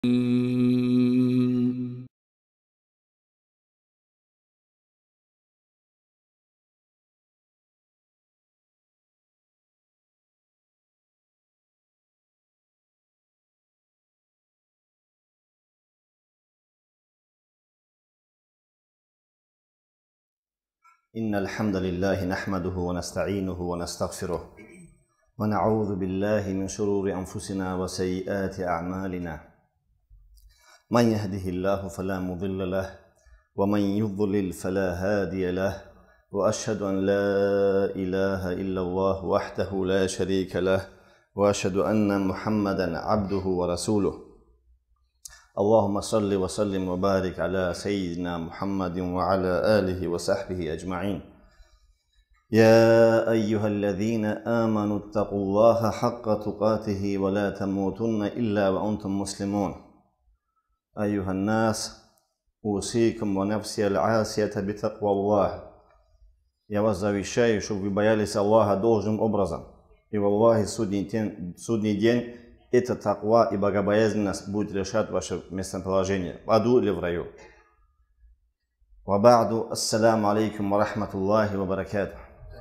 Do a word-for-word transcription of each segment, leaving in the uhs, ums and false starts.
إن الحمد لله نحمده ونستعينه ونستغفره ونعوذ بالله من شرور أنفسنا وسيئات أعمالنا من يهده الله فلا مضل له ومن يضلل فلا هادي له وأشهد أن لا إله إلا الله وحده لا شريك له وأشهد أن محمدا عبده ورسوله اللهم صل وسلم وبارك على سيدنا محمد وعلى آله وصحبه أجمعين يا أيها الذين آمنوا اتقوا الله حق تقاته ولا تموتن إلا وأنتم مسلمون أيها الناس أوصيكم ونفسي العاسية بتقوى الله. Я вас завещаю, чтобы вы боялись Аллаха должным образом. И в Аллахе судный день, судный день это таква и богобоязненность будет решать ваше местоположение, в аду или в раю. Ва ба'ду, ассаламу алейкум ва рахматуллахи ва баракатух.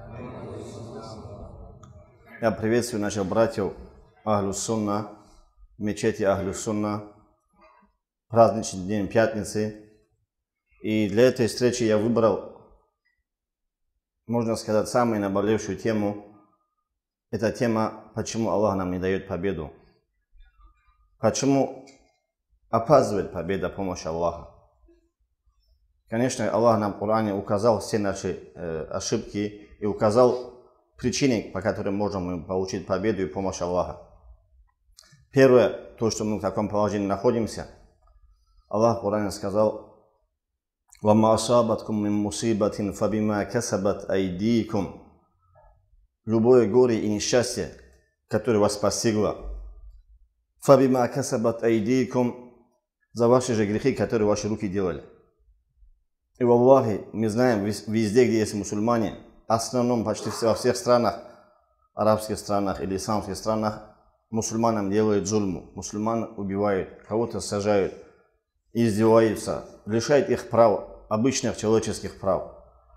Я приветствую наших братьев Ахлю Сунна, в мечети Ахлю Сунна, праздничный день пятницы. И для этой встречи я выбрал, можно сказать, самую наболевшую тему. Это тема, почему Аллах нам не дает победу. Почему опаздывает победа, помощь Аллаха? Конечно, Аллах нам в Коране указал все наши э, ошибки и указал причины, по которым можем получить победу и помощь Аллаха. Первое, то, что мы в таком положении находимся, Аллах в Коране сказал: «Вама асабаткум мин мусибатин фабима касабат айдикум». Любое горе и несчастье, которое вас постигло, «Фабима касабат айдикум», за ваши же грехи, которые ваши руки делали. И в Аллахе мы знаем, везде, где есть мусульмане, в основном почти во всех странах, арабских странах или исламских странах, мусульманам делают зульму. Мусульман убивают, кого-то сажают, издеваются, лишают их прав, обычных человеческих прав.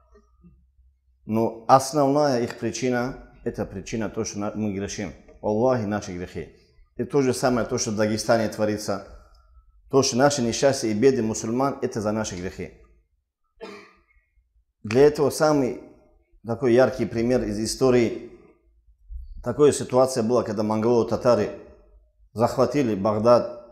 Но основная их причина, это причина то, что мы грешим. Аллахе наши грехи. И то же самое, то, что в Дагестане творится, то, что наши несчастья и беды мусульман, это за наши грехи. Для этого самый такой яркий пример из истории. Такая ситуация была, когда монголо-татары захватили Багдад,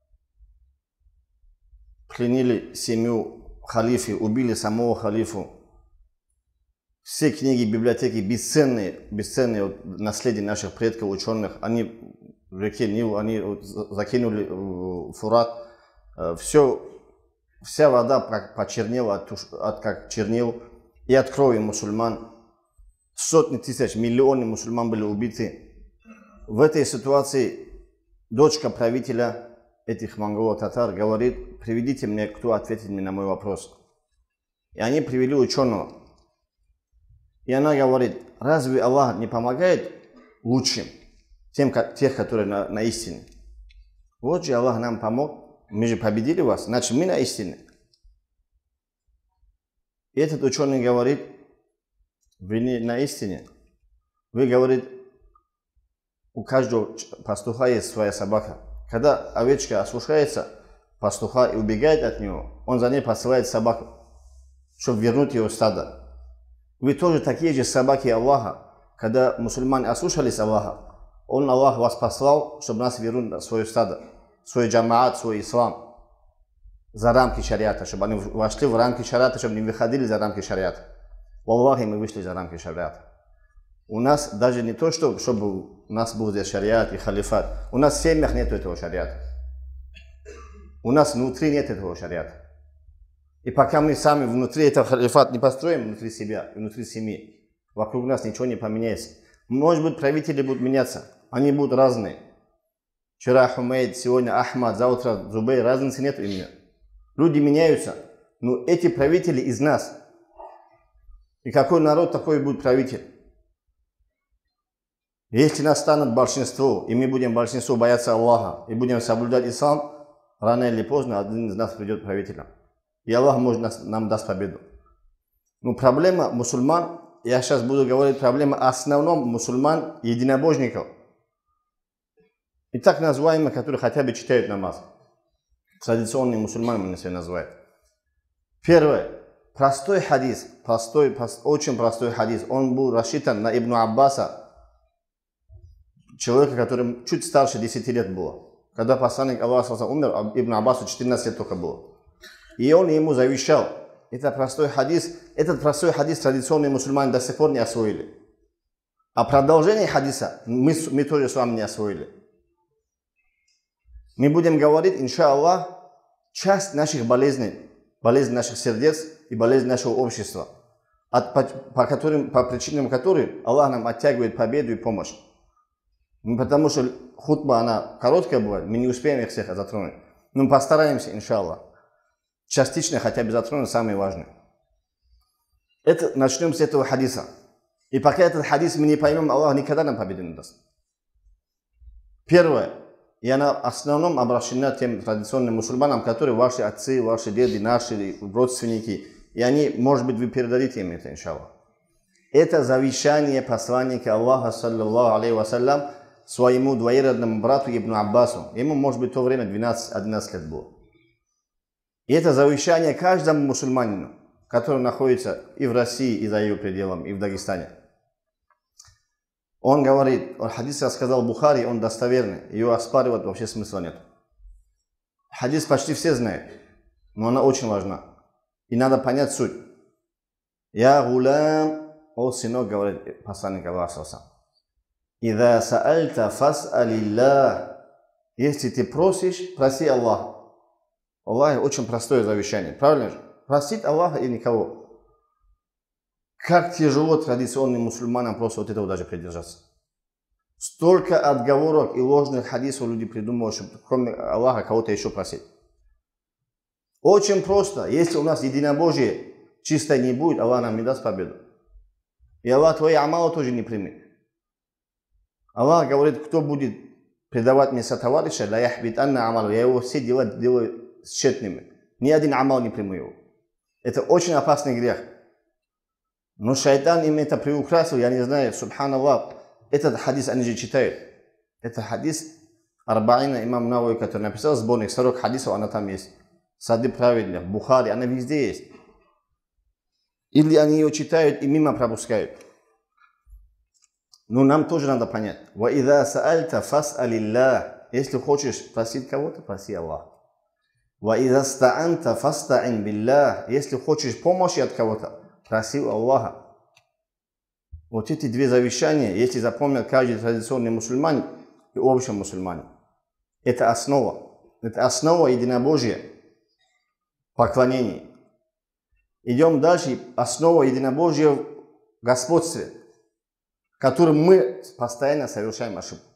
пленили семью халифы, убили самого халифу. Все книги, библиотеки, бесценные, бесценные наследия наших предков, ученых, они в реке Нил, они закинули в Фурат. Все, вся вода почернела от, от как чернил и от крови мусульман. Сотни тысяч, миллионы мусульман были убиты. В этой ситуации дочка правителя этих монголо-татар говорит: приведите мне, кто ответит мне на мой вопрос. И они привели ученого. И она говорит: разве Аллах не помогает лучшим, тем, тех, которые на, на истине? Вот же Аллах нам помог, мы же победили вас, значит мы на истине. И этот ученый говорит: вы не на истине. Вы, говорит, у каждого пастуха есть своя собака. Когда овечка ослушается пастуха и убегает от него, он за ней посылает собаку, чтобы вернуть его в стадо. Вы тоже такие же собаки Аллаха. Когда мусульмане ослушались Аллаха, Он, Аллах, вас послал, чтобы нас вернуть в свое стадо, свой джамаат, свой ислам, за рамки шариата, чтобы они вошли в рамки шариата, чтобы не выходили за рамки шариата. В Аллахе мы вышли за рамки шариата. У нас даже не то, что, чтобы у нас был здесь шариат и халифат. У нас в семьях нет этого шариата. У нас внутри нет этого шариата. И пока мы сами внутри этого халифата не построим, внутри себя, внутри семьи, вокруг нас ничего не поменяется. Может быть, правители будут меняться, они будут разные. Вчера Хумейд, сегодня Ахмад, завтра Зубей, разницы нет именно. Люди меняются, но эти правители из нас. И какой народ, такой будет правитель. Если нас станет большинство, и мы будем большинство бояться Аллаха, и будем соблюдать ислам, рано или поздно один из нас придет правителем. И Аллах может нас, нам даст победу. Но проблема мусульман, я сейчас буду говорить, проблема основном мусульман, единобожников. И так называемых, которые хотя бы читают намаз. Традиционные мусульмане мы себя называют. Первое. Простой хадис, простой, прост, очень простой хадис. Он был рассчитан на Ибн Аббаса, человека, которому чуть старше десяти лет было. Когда посланник Аллаха умер, Ибн Аббасу четырнадцать лет только было. И он ему завещал. Это простой хадис. Этот простой хадис традиционные мусульмане до сих пор не освоили. А продолжение хадиса мы, мы тоже с вами не освоили. Мы будем говорить, иншаллах, часть наших болезней, болезней наших сердец и болезней нашего общества, от, по, по, которым, по причинам которых Аллах нам оттягивает победу и помощь. Потому что хутба, она короткая бывает, мы не успеем их всех затронуть. Но постараемся, иншаллах, частично хотя бы затронуть самые важные. Это, начнем с этого хадиса. И пока этот хадис мы не поймем, Аллах никогда нам победу не даст. Первое. И она в основном обращена тем традиционным мусульманам, которые ваши отцы, ваши деды, наши родственники. И они, может быть, вы передадите им это, иншаллах. Это завещание посланника Аллаха, саллаллаху алейхи вассалям, своему двоюродному брату Ибн Аббасу. Ему, может быть, в то время двенадцать-одиннадцать лет было. И это завещание каждому мусульманину, который находится и в России, и за ее пределами, и в Дагестане. Он говорит, хадис рассказал Бухари, он достоверный, ее оспаривать вообще смысла нет. Хадис почти все знают, но она очень важна. И надо понять суть. Я гулям, о сынок, говорит посланник Аллаха. Ида саальта фас'алилlah. Если ты просишь, проси Аллаха. Аллах очень простое завещание, правильно же? Просить Аллаха и никого. Как тяжело традиционным мусульманам просто вот этого даже придержаться. Столько отговорок и ложных хадисов люди придумывают, чтобы кроме Аллаха кого-то еще просить. Очень просто. Если у нас единобожие чисто не будет, Аллах нам не даст победу. И Аллах твои амалы тоже не примет. Аллах говорит, кто будет предавать мне сотоварища, ла яхбитанна амалу, я его все дела делаю тщетными. Ни один амал не приму его. Это очень опасный грех. Но шайтан им это приукрасил, я не знаю, субханаллах. Этот хадис они же читают. Это хадис Арбаина имам Навави, который написал сборник сорок хадисов, она там есть. Сады праведных, Бухари, она везде есть. Или они ее читают и мимо пропускают. Но нам тоже надо понять. Ва ида саальта фас'алилlah. Если хочешь просить кого-то, проси Аллаха. Ва ида стаанта фастаин билlah. Если хочешь помощи от кого-то, проси Аллаха. Вот эти две завещания, если запомнят каждый традиционный мусульманин и общий мусульманин, это основа. Это основа единобожия, поклонения. Идем дальше. Основа единобожия в господстве, в котором мы постоянно совершаем ошибку.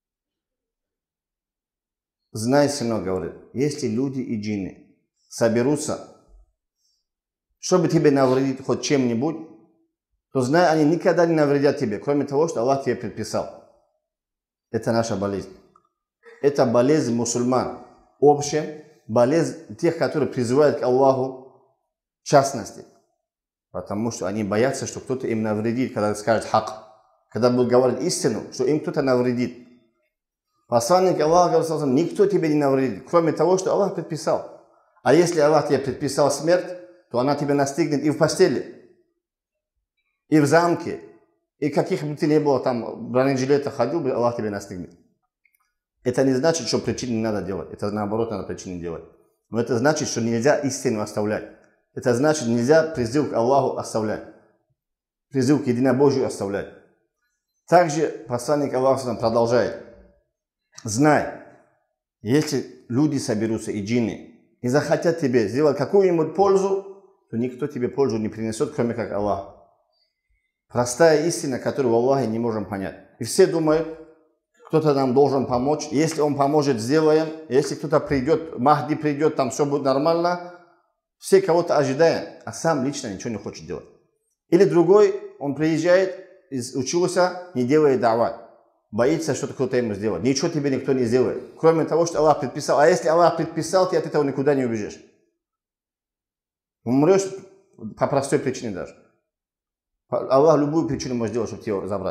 Знай, сынок, говорит, если люди и джинны соберутся, чтобы тебе навредить хоть чем-нибудь, то знай, они никогда не навредят тебе, кроме того, что Аллах тебе предписал. Это наша болезнь. Это болезнь мусульман. Общая болезнь тех, которые призывают к Аллаху в частности. Потому что они боятся, что кто-то им навредит, когда скажет хак. Когда будут говорить истину, что им кто-то навредит. Посланник Аллаха говорит, никто тебе не навредит, кроме того, что Аллах предписал. А если Аллах тебе предписал смерть, то она тебя настигнет и в постели, и в замке, и каких бы ты ни было там в бронежилетах ходил, Аллах тебя настигнет. Это не значит, что причины не надо делать. Это наоборот надо причины делать. Но это значит, что нельзя истину оставлять. Это значит, нельзя призыв к Аллаху оставлять. Призыв к единобожию оставлять. Также посланник Аллаха продолжает. Знай, если люди соберутся и джинны, и захотят тебе сделать какую-нибудь пользу, то никто тебе пользу не принесет, кроме как Аллах. Простая истина, которую в Аллахе не можем понять. И все думают, кто-то нам должен помочь. Если он поможет, сделаем. Если кто-то придет, Махди придет, там все будет нормально. Все кого-то ожидаем, а сам лично ничего не хочет делать. Или другой, он приезжает, учился, не делает дават. боится, что кто-то ему сделает. Ничего тебе никто не сделает, кроме того, что Аллах предписал. А если Аллах предписал, ты от этого никуда не убежишь. Умрешь по простой причине даже. Аллах любую причину может сделать, чтобы тебя забрать.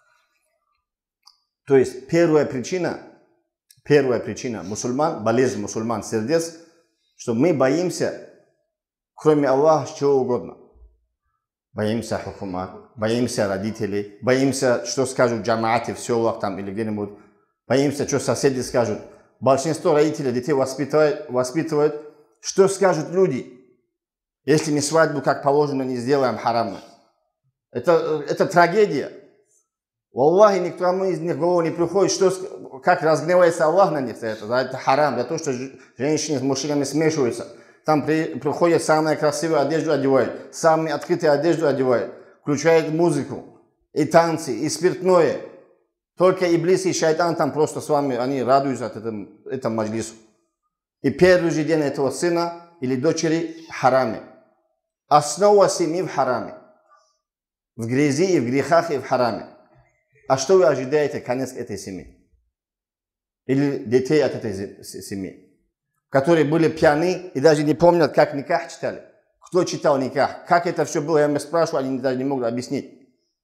То есть первая причина, первая причина мусульман, болезнь мусульман сердец, что мы боимся, кроме Аллаха, чего угодно. Боимся хукумат, боимся родителей, боимся, что скажут джамааты в селах там или где-нибудь, боимся, что соседи скажут. Большинство родителей детей воспитывают, воспитывают, что скажут люди, если мы свадьбу как положено не сделаем харамно. Это, это трагедия. Аллахи, никому из них в голову не приходит, что, как разгневается Аллах на них за это, за это харам, за то, что женщины с мужчинами смешиваются. Там при, приходят самые красивые одежду одевают, самые открытые одежду одевают, включают музыку, и танцы, и спиртное. Только Иблис и шайтан там просто с вами, они радуются от этого, этого маджлису. И первый же день этого сына или дочери в хараме. Основа семьи в хараме. В грязи, и в грехах, и в хараме. А что вы ожидаете конец этой семьи? Или детей от этой семьи? Которые были пьяны и даже не помнят, как никах читали. Кто читал никах? Как это все было, я меня спрашиваю, они даже не могут объяснить.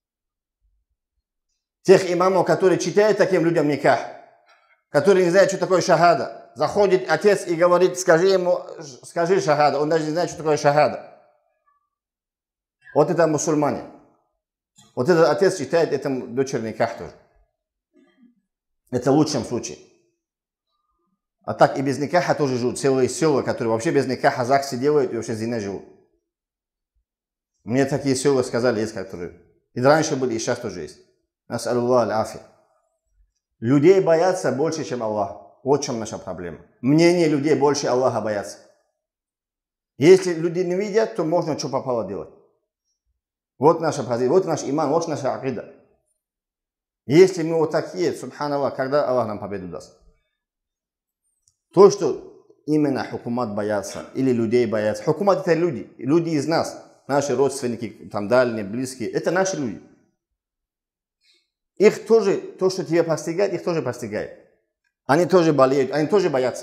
Тех имамов, которые читают таким людям никах, которые не знают, что такое шахада. Заходит отец и говорит, скажи ему, скажи шахада. Он даже не знает, что такое шахада. Вот это мусульмане. Вот этот отец читает этому дочери никах тоже. Это в лучшем случае. А так и без никаха тоже живут целые села, которые вообще без никаха ЗАГСе делают и вообще зина живут. Мне такие села сказали, есть которые. И раньше были, и сейчас тоже есть. Нас Аллах аль-афи. Людей боятся больше, чем Аллах. Вот в чем наша проблема. Мнение людей больше Аллаха боятся. Если люди не видят, то можно что попало делать. Вот наша позиция, вот наш иман, вот наша акида. Если мы вот такие, субханаллах, когда Аллах нам победу даст? То, что именно хукумат боятся, или людей боятся. Хукумат это люди, люди из нас, наши родственники, там дальние, близкие, это наши люди. Их тоже, то, что тебя постигает, их тоже постигает. Они тоже болеют, они тоже боятся.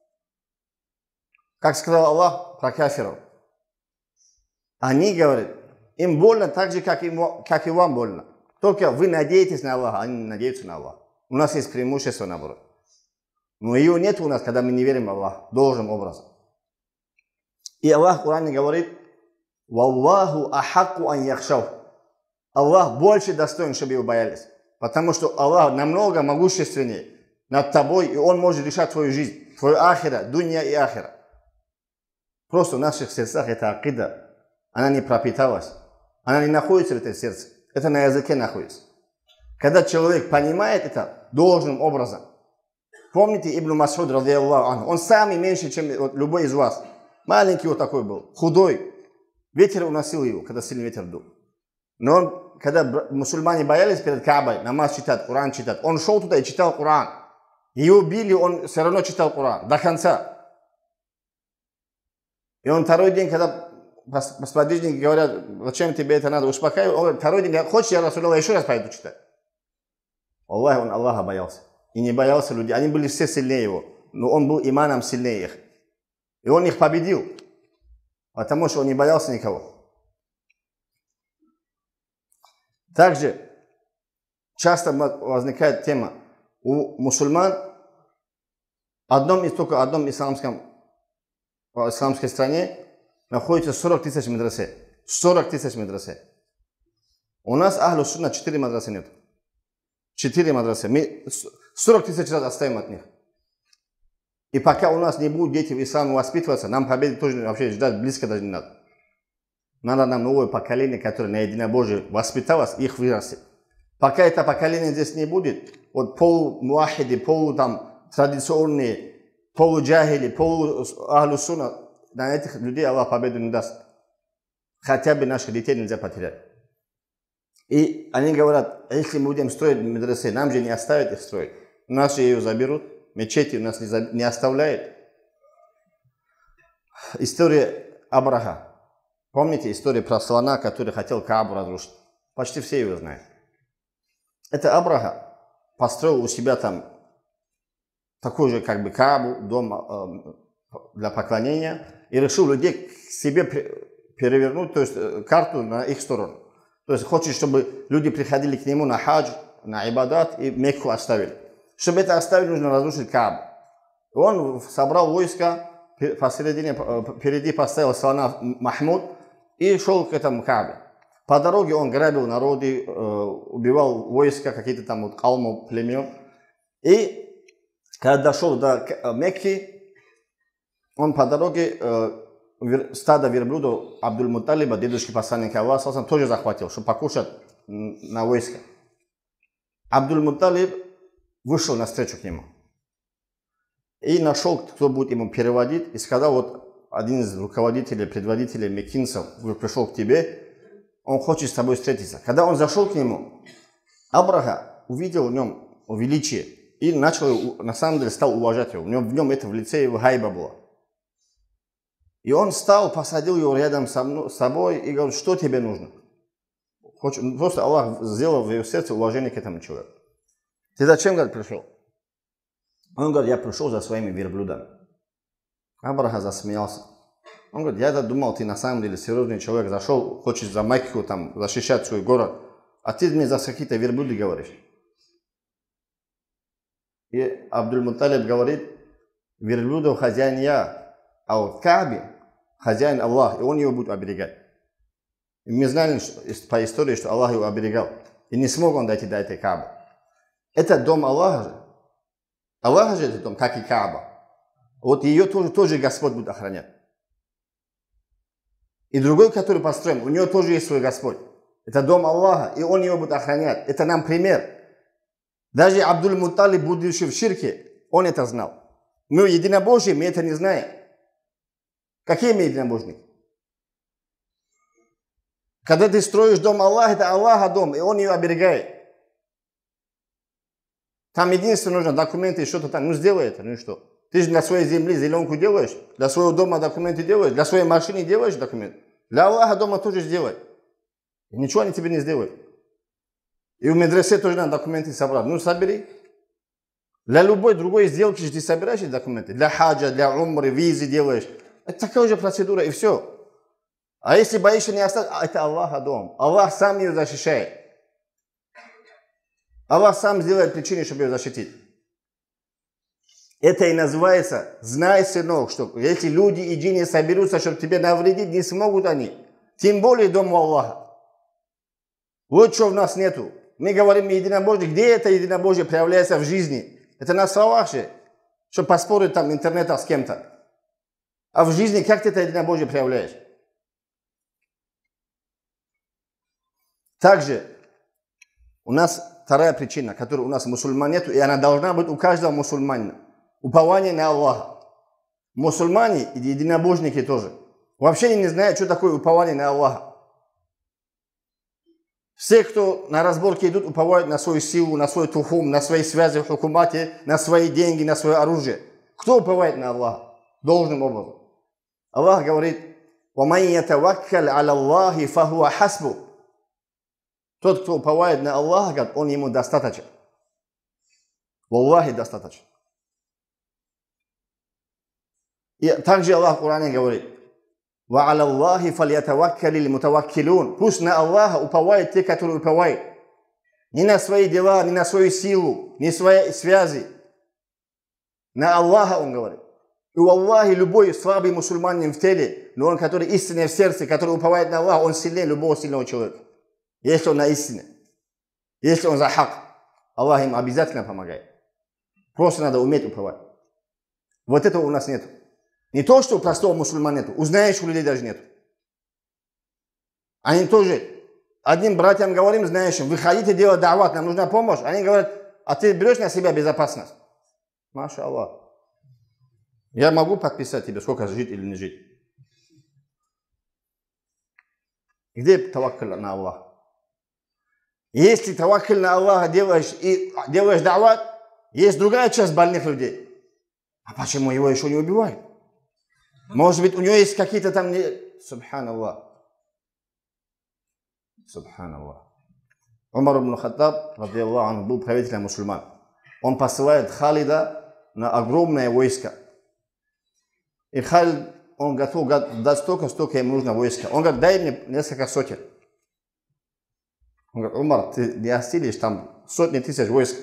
Как сказал Аллах про кафиров. Они говорят, им больно так же, как и, как и вам больно. Только вы надеетесь на Аллаха, они не надеются на Аллаха. У нас есть преимущество наоборот. Но ее нет у нас, когда мы не верим в Аллаха, должным образом. И Аллах в Коране говорит, «Валлаху ахакку ан яхшау». Аллах больше достоин, чтобы его боялись. Потому что Аллах намного могущественнее над тобой, и Он может решать твою жизнь, твою ахира, дунья и ахира. Просто в наших сердцах эта акида, она не пропиталась. Она не находится в этом сердце. Это на языке находится. Когда человек понимает это должным образом. Помните Ибн Мас'уд, радиаллаху анху, он самый меньше, чем вот, любой из вас. Маленький вот такой был, худой. Ветер уносил его, когда сильный ветер дул. Но он, когда мусульмане боялись перед Каабой, намаз читать, Коран читать, он шел туда и читал Коран. Его били, он все равно читал Коран до конца. И он второй день, когда сподвижники говорят, зачем тебе это надо, успокаивать, он говорит, второй день, хочешь, я Расулаллах еще раз пойду читать. Аллах, он Аллаха боялся. И не боялся людей. Они были все сильнее его. Но он был иманом сильнее их. И он их победил. Потому что он не боялся никого. Также часто возникает тема. У мусульман в одном из только одном исламском, в исламской стране находится сорок тысяч медресе. сорок тысяч медресе. У нас ахлю сунна четыре медресе нет. четыре медресе. Мы сорок тысяч раз отстаем от них. И пока у нас не будут дети в исламе воспитываться, нам победы тоже вообще ждать близко даже не надо. Надо нам новое поколение, которое на единобожие воспиталось, их вырастет. Пока это поколение здесь не будет, вот полу-муахиди, полу там традиционные, полу-джахили, полу-ахлю-сунна, на этих людей Аллах победу не даст. Хотя бы наших детей нельзя потерять. И они говорят, если мы будем строить медресе, нам же не оставят их строить. У нас же ее заберут, мечети у нас не, за... не оставляют. История Абраха. Помните историю про слона, который хотел Каабу разрушить? Почти все его знают. Это Абраха. построил у себя там такой же, как бы, Каабу, дом э, для поклонения, и решил людей к себе перевернуть, то есть карту на их сторону. То есть хочет, чтобы люди приходили к нему на хадж, на ибадат и Мекку оставили. Чтобы это оставить, нужно разрушить Каабу. Он собрал войско, посередине, впереди поставил слона Махмуд и шел к этому Каабе. По дороге он грабил народы, убивал войска, какие-то там вот каумов, племен. И когда дошел до Мекки, он по дороге стадо верблюдов Абдуль-Мутталиба, дедушки посланника Аллаха, тоже захватил, чтобы покушать на войско. Абдуль-Мутталиб вышел навстречу к нему. И нашел, кто будет ему переводить, и сказал, вот один из руководителей, предводителей меккинцев пришел к тебе, он хочет с тобой встретиться. Когда он зашел к нему, Абраха увидел в нем величие и начал, на самом деле, стал уважать его. В нем, в нем это в лице его гайба было. И он встал, посадил его рядом со мной, с собой и говорит, что тебе нужно? Хочет, просто Аллах сделал в его сердце уважение к этому человеку. Ты зачем, говорит, пришел? Он говорит, я пришел за своими верблюдами. Абраха засмеялся. Он говорит, я думал, ты на самом деле серьезный человек, зашел, хочешь за Мекку там защищать свой город, а ты мне за какие-то верблюды говоришь. И Абдуль-Мутталиб говорит, верблюдов хозяин я, а вот Кааби хозяин Аллах, и он его будет оберегать. И мы знали что, по истории, что Аллах его оберегал. И не смог он дойти до этой Каабы. Это дом Аллаха же. Аллах же это дом, как и Кааба. Вот ее тоже, тоже Господь будет охранять. И другой, который построен, у него тоже есть свой Господь. Это дом Аллаха, и он его будет охранять. Это нам пример. Даже Абдуль-Мутталиб, будучи в ширке, он это знал. Мы единобожие, мы это не знаем. Какие мы единобожники? Когда ты строишь дом Аллаха, это Аллаха дом, и он ее оберегает. Там единственное нужно документы, что-то там, ну сделай это, ну и что? Ты же для своей земли зеленку делаешь, для своего дома документы делаешь, для своей машины делаешь документы. Для Аллаха дома тоже сделай. И ничего они тебе не сделают. И в медресе тоже надо документы собрать. Ну собери. Для любой другой сделки же ты собираешь эти документы. Для хаджа, для умры, визы делаешь. Это такая же процедура, и все. А если боишься не оставить, это Аллаха дом. Аллах сам ее защищает. Аллах сам сделает причину, чтобы ее защитить. Это и называется, знай, сынок, что если люди и джинни соберутся, чтобы тебе навредить, не смогут они. Тем более дому Аллаха. Вот что в нас нету. Мы говорим единобожие. Где это единобожие проявляется в жизни? Это на словах же, чтобы поспорить там интернета с кем-то. А в жизни как ты это единобожие проявляешь? Также у нас вторая причина, которая у нас мусульман нету, и она должна быть у каждого мусульманина. Упование на Аллаха. Мусульмане и единобожники тоже. Вообще не знают, что такое упование на Аллаха. Все, кто на разборке идут, уповают на свою силу, на свой тухум, на свои связи в хукумате, на свои деньги, на свое оружие. Кто уповает на Аллаха? Должным образом. Аллах говорит, وَمَنْ يَتَوَكَّلْ عَلَى اللَّهِ فَهُوَ حَسْبُ. Тот, кто уповает на Аллаха, он ему достаточен. Валлахи достаточен. И также Аллах в Коране говорит, وَعَلَى اللَّهِ فَلْيَتَوَكَّلِ الْمُتَوَكِّلُونَ. Пусть на Аллаха уповают те, которые уповают. Не на свои дела, не на свою силу, не на свои связи. На Аллаха он говорит. И у Аллахи любой слабый мусульманин в теле, но он, который истинный в сердце, который уповает на Аллаха, он сильнее любого сильного человека. Если он на истине. Если он за хак. Аллах им обязательно помогает. Просто надо уметь уповать. Вот этого у нас нет. Не то, что у простого мусульмана нет, у знающих людей даже нет. Они тоже, одним братьям говорим, знающим, выходите делать дават, нам нужна помощь. Они говорят, а ты берешь на себя безопасность. Маша Аллах. Я могу подписать тебе, сколько жить или не жить. Где таваккаль на Аллаха? Если таваккаль на Аллаха делаешь и делаешь дават, есть другая часть больных людей. А почему его еще не убивают? Может быть, у него есть какие-то там... Не... Субханаллах. Субханаллах. Умар ибн Хаттаб, радиаллаху анху, был правителем мусульман. Он посылает Халида на огромное войско. И Халид, он готов дать столько, столько ему нужно войска. Он говорит, дай мне несколько сотен. Он говорит, Умар, ты не осилишь там сотни тысяч войск.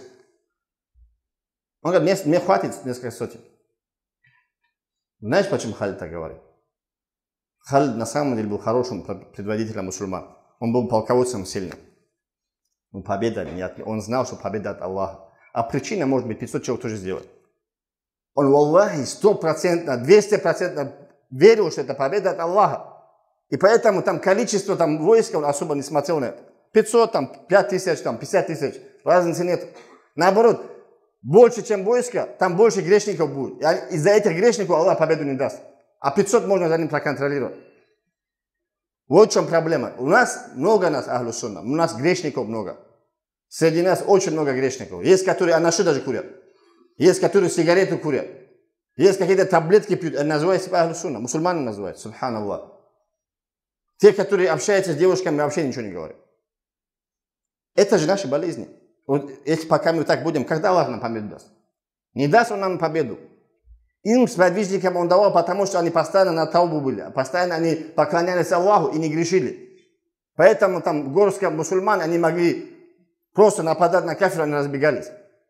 Он говорит, мне, мне хватит несколько сотен. Знаешь, почему Халид так говорит? Халид на самом деле был хорошим предводителем мусульман. Он был полководцем сильным. Но победа нет. Он знал, что победа от Аллаха. А причина может быть пятьсот человек тоже сделать. Он, валлахи, стопроцентно, двести процентов верил, что это победа от Аллаха. И поэтому там количество там, войска он особо не смотрел на это. пятьсот, там, пять тысяч, там, пятьдесят тысяч. Разницы нет. Наоборот, больше, чем войска, там больше грешников будет. Из-за этих грешников Аллах победу не даст. А пятьсот можно за ним проконтролировать. Вот в чем проблема. У нас много нас, ахлю сунна. У нас грешников много. Среди нас очень много грешников. Есть, которые анаши даже курят. Есть, которые сигареты курят. Есть какие-то таблетки пьют. Они называют себя ахлю сунна. Мусульмане называют. Субханаллах. Те, которые общаются с девушками, вообще ничего не говорят. Это же наши болезни. Вот если пока мы так будем, когда Аллах нам победу даст? Не даст Он нам победу. Им, сподвижникам, Он давал, потому что они постоянно на таубу были. Постоянно они поклонялись Аллаху и не грешили. Поэтому там горстка мусульман, они могли просто нападать на кафира, они разбегались.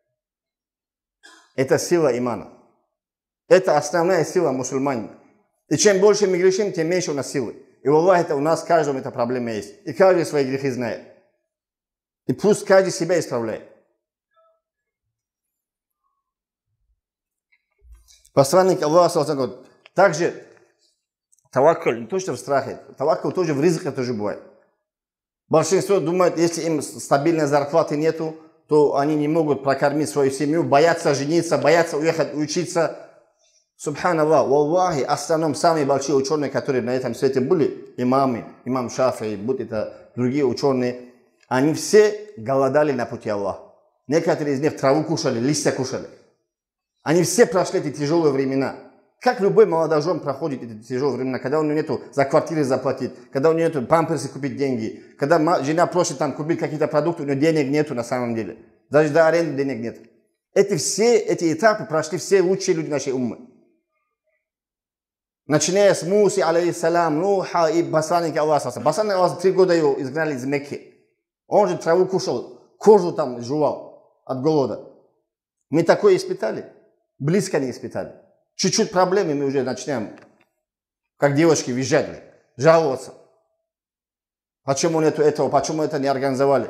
Это сила имана. Это основная сила мусульманина. И чем больше мы грешим, тем меньше у нас силы. И Аллах, это у нас каждому эта проблема есть. И каждый свои грехи знает. И пусть каждый себя исправляет. Посланник Аллаха говорит, также таваккуль, не то что в страхе, таваккуль тоже в ризыке тоже бывает. Большинство думают, если им стабильной зарплаты нету, то они не могут прокормить свою семью, боятся жениться, боятся уехать учиться. Субханаллах, валлахи, основном самые большие ученые, которые на этом свете были, имамы, имам Шафии, будь это другие ученые, они все голодали на пути Аллаха. Некоторые из них траву кушали, листья кушали. Они все прошли эти тяжелые времена. Как любой молодожен проходит эти тяжелые времена, когда у него нету за квартиры заплатить, когда у него нету памперсы купить деньги, когда жена просит там купить какие-то продукты, у него денег нету на самом деле. Даже до аренды денег нет. Эти все эти этапы прошли все лучшие люди нашей уммы. Начиная с Мусы, алейхиссалям, Нуха и посланника Аллаха. Посланник Аллаха три года его изгнали из Мекки. Он же траву кушал, кожу там жевал от голода. Мы такое испытали. Близко не испытали. Чуть-чуть проблемы мы уже начинаем, как девочки, визжать, жаловаться. Почему нету этого, почему это не организовали?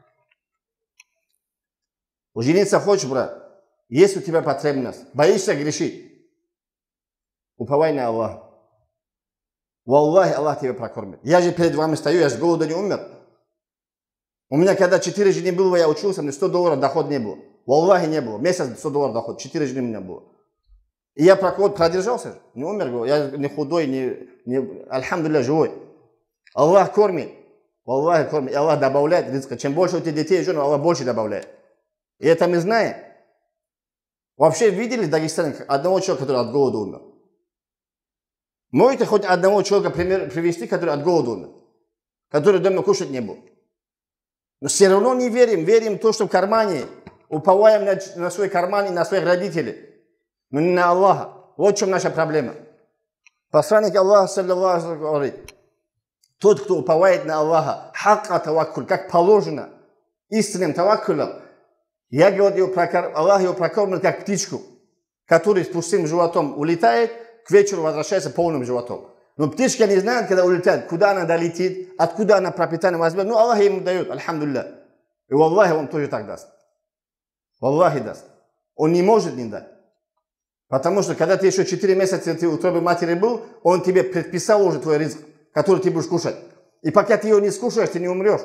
Жениться хочешь, брат? Есть у тебя потребность. Боишься грешить? Уповай на Аллаха. Валлахи, Аллах тебя прокормит. Я же перед вами стою, я с голода не умер. У меня когда четыре жены было, я учился, мне сто долларов доход не было. Валлахи не было. Месяц сто долларов доход, четыре жены у меня было. И я продержался, не умер, я не худой, не, не альхамдулилля, живой. Аллах кормит, Аллах кормит, и Аллах добавляет ризка. Чем больше у тебя детей и жен, Аллах больше добавляет. И это мы знаем. Вообще видели в Дагестане одного человека, который от голода умер? Можете хоть одного человека пример привести, который от голода умер? Который дома кушать не был? Но все равно не верим, верим в то, что в кармане. Уповаем на, на свой карман и на своих родителей. Но не на Аллаха. Вот в чем наша проблема. Посланник Аллаха, саллаллаху алейхи, говорит, тот, кто уповает на Аллаха, хакка таваккуль, как положено, истинным таваккулем, я говорю, Аллах его прокормит как птичку, который с пустым животом улетает, к вечеру возвращается полным животом. Но птичка не знает, когда улетает, куда она долетит, откуда она пропитание возьмет. Ну, Аллах ему дает, альхамдулилля. И Аллах он тоже так даст. Аллах даст. Он не может не дать. Потому что, когда ты еще четыре месяца ты в утробе матери был, он тебе предписал уже твой ризк, который ты будешь кушать. И пока ты его не скушаешь, ты не умрешь.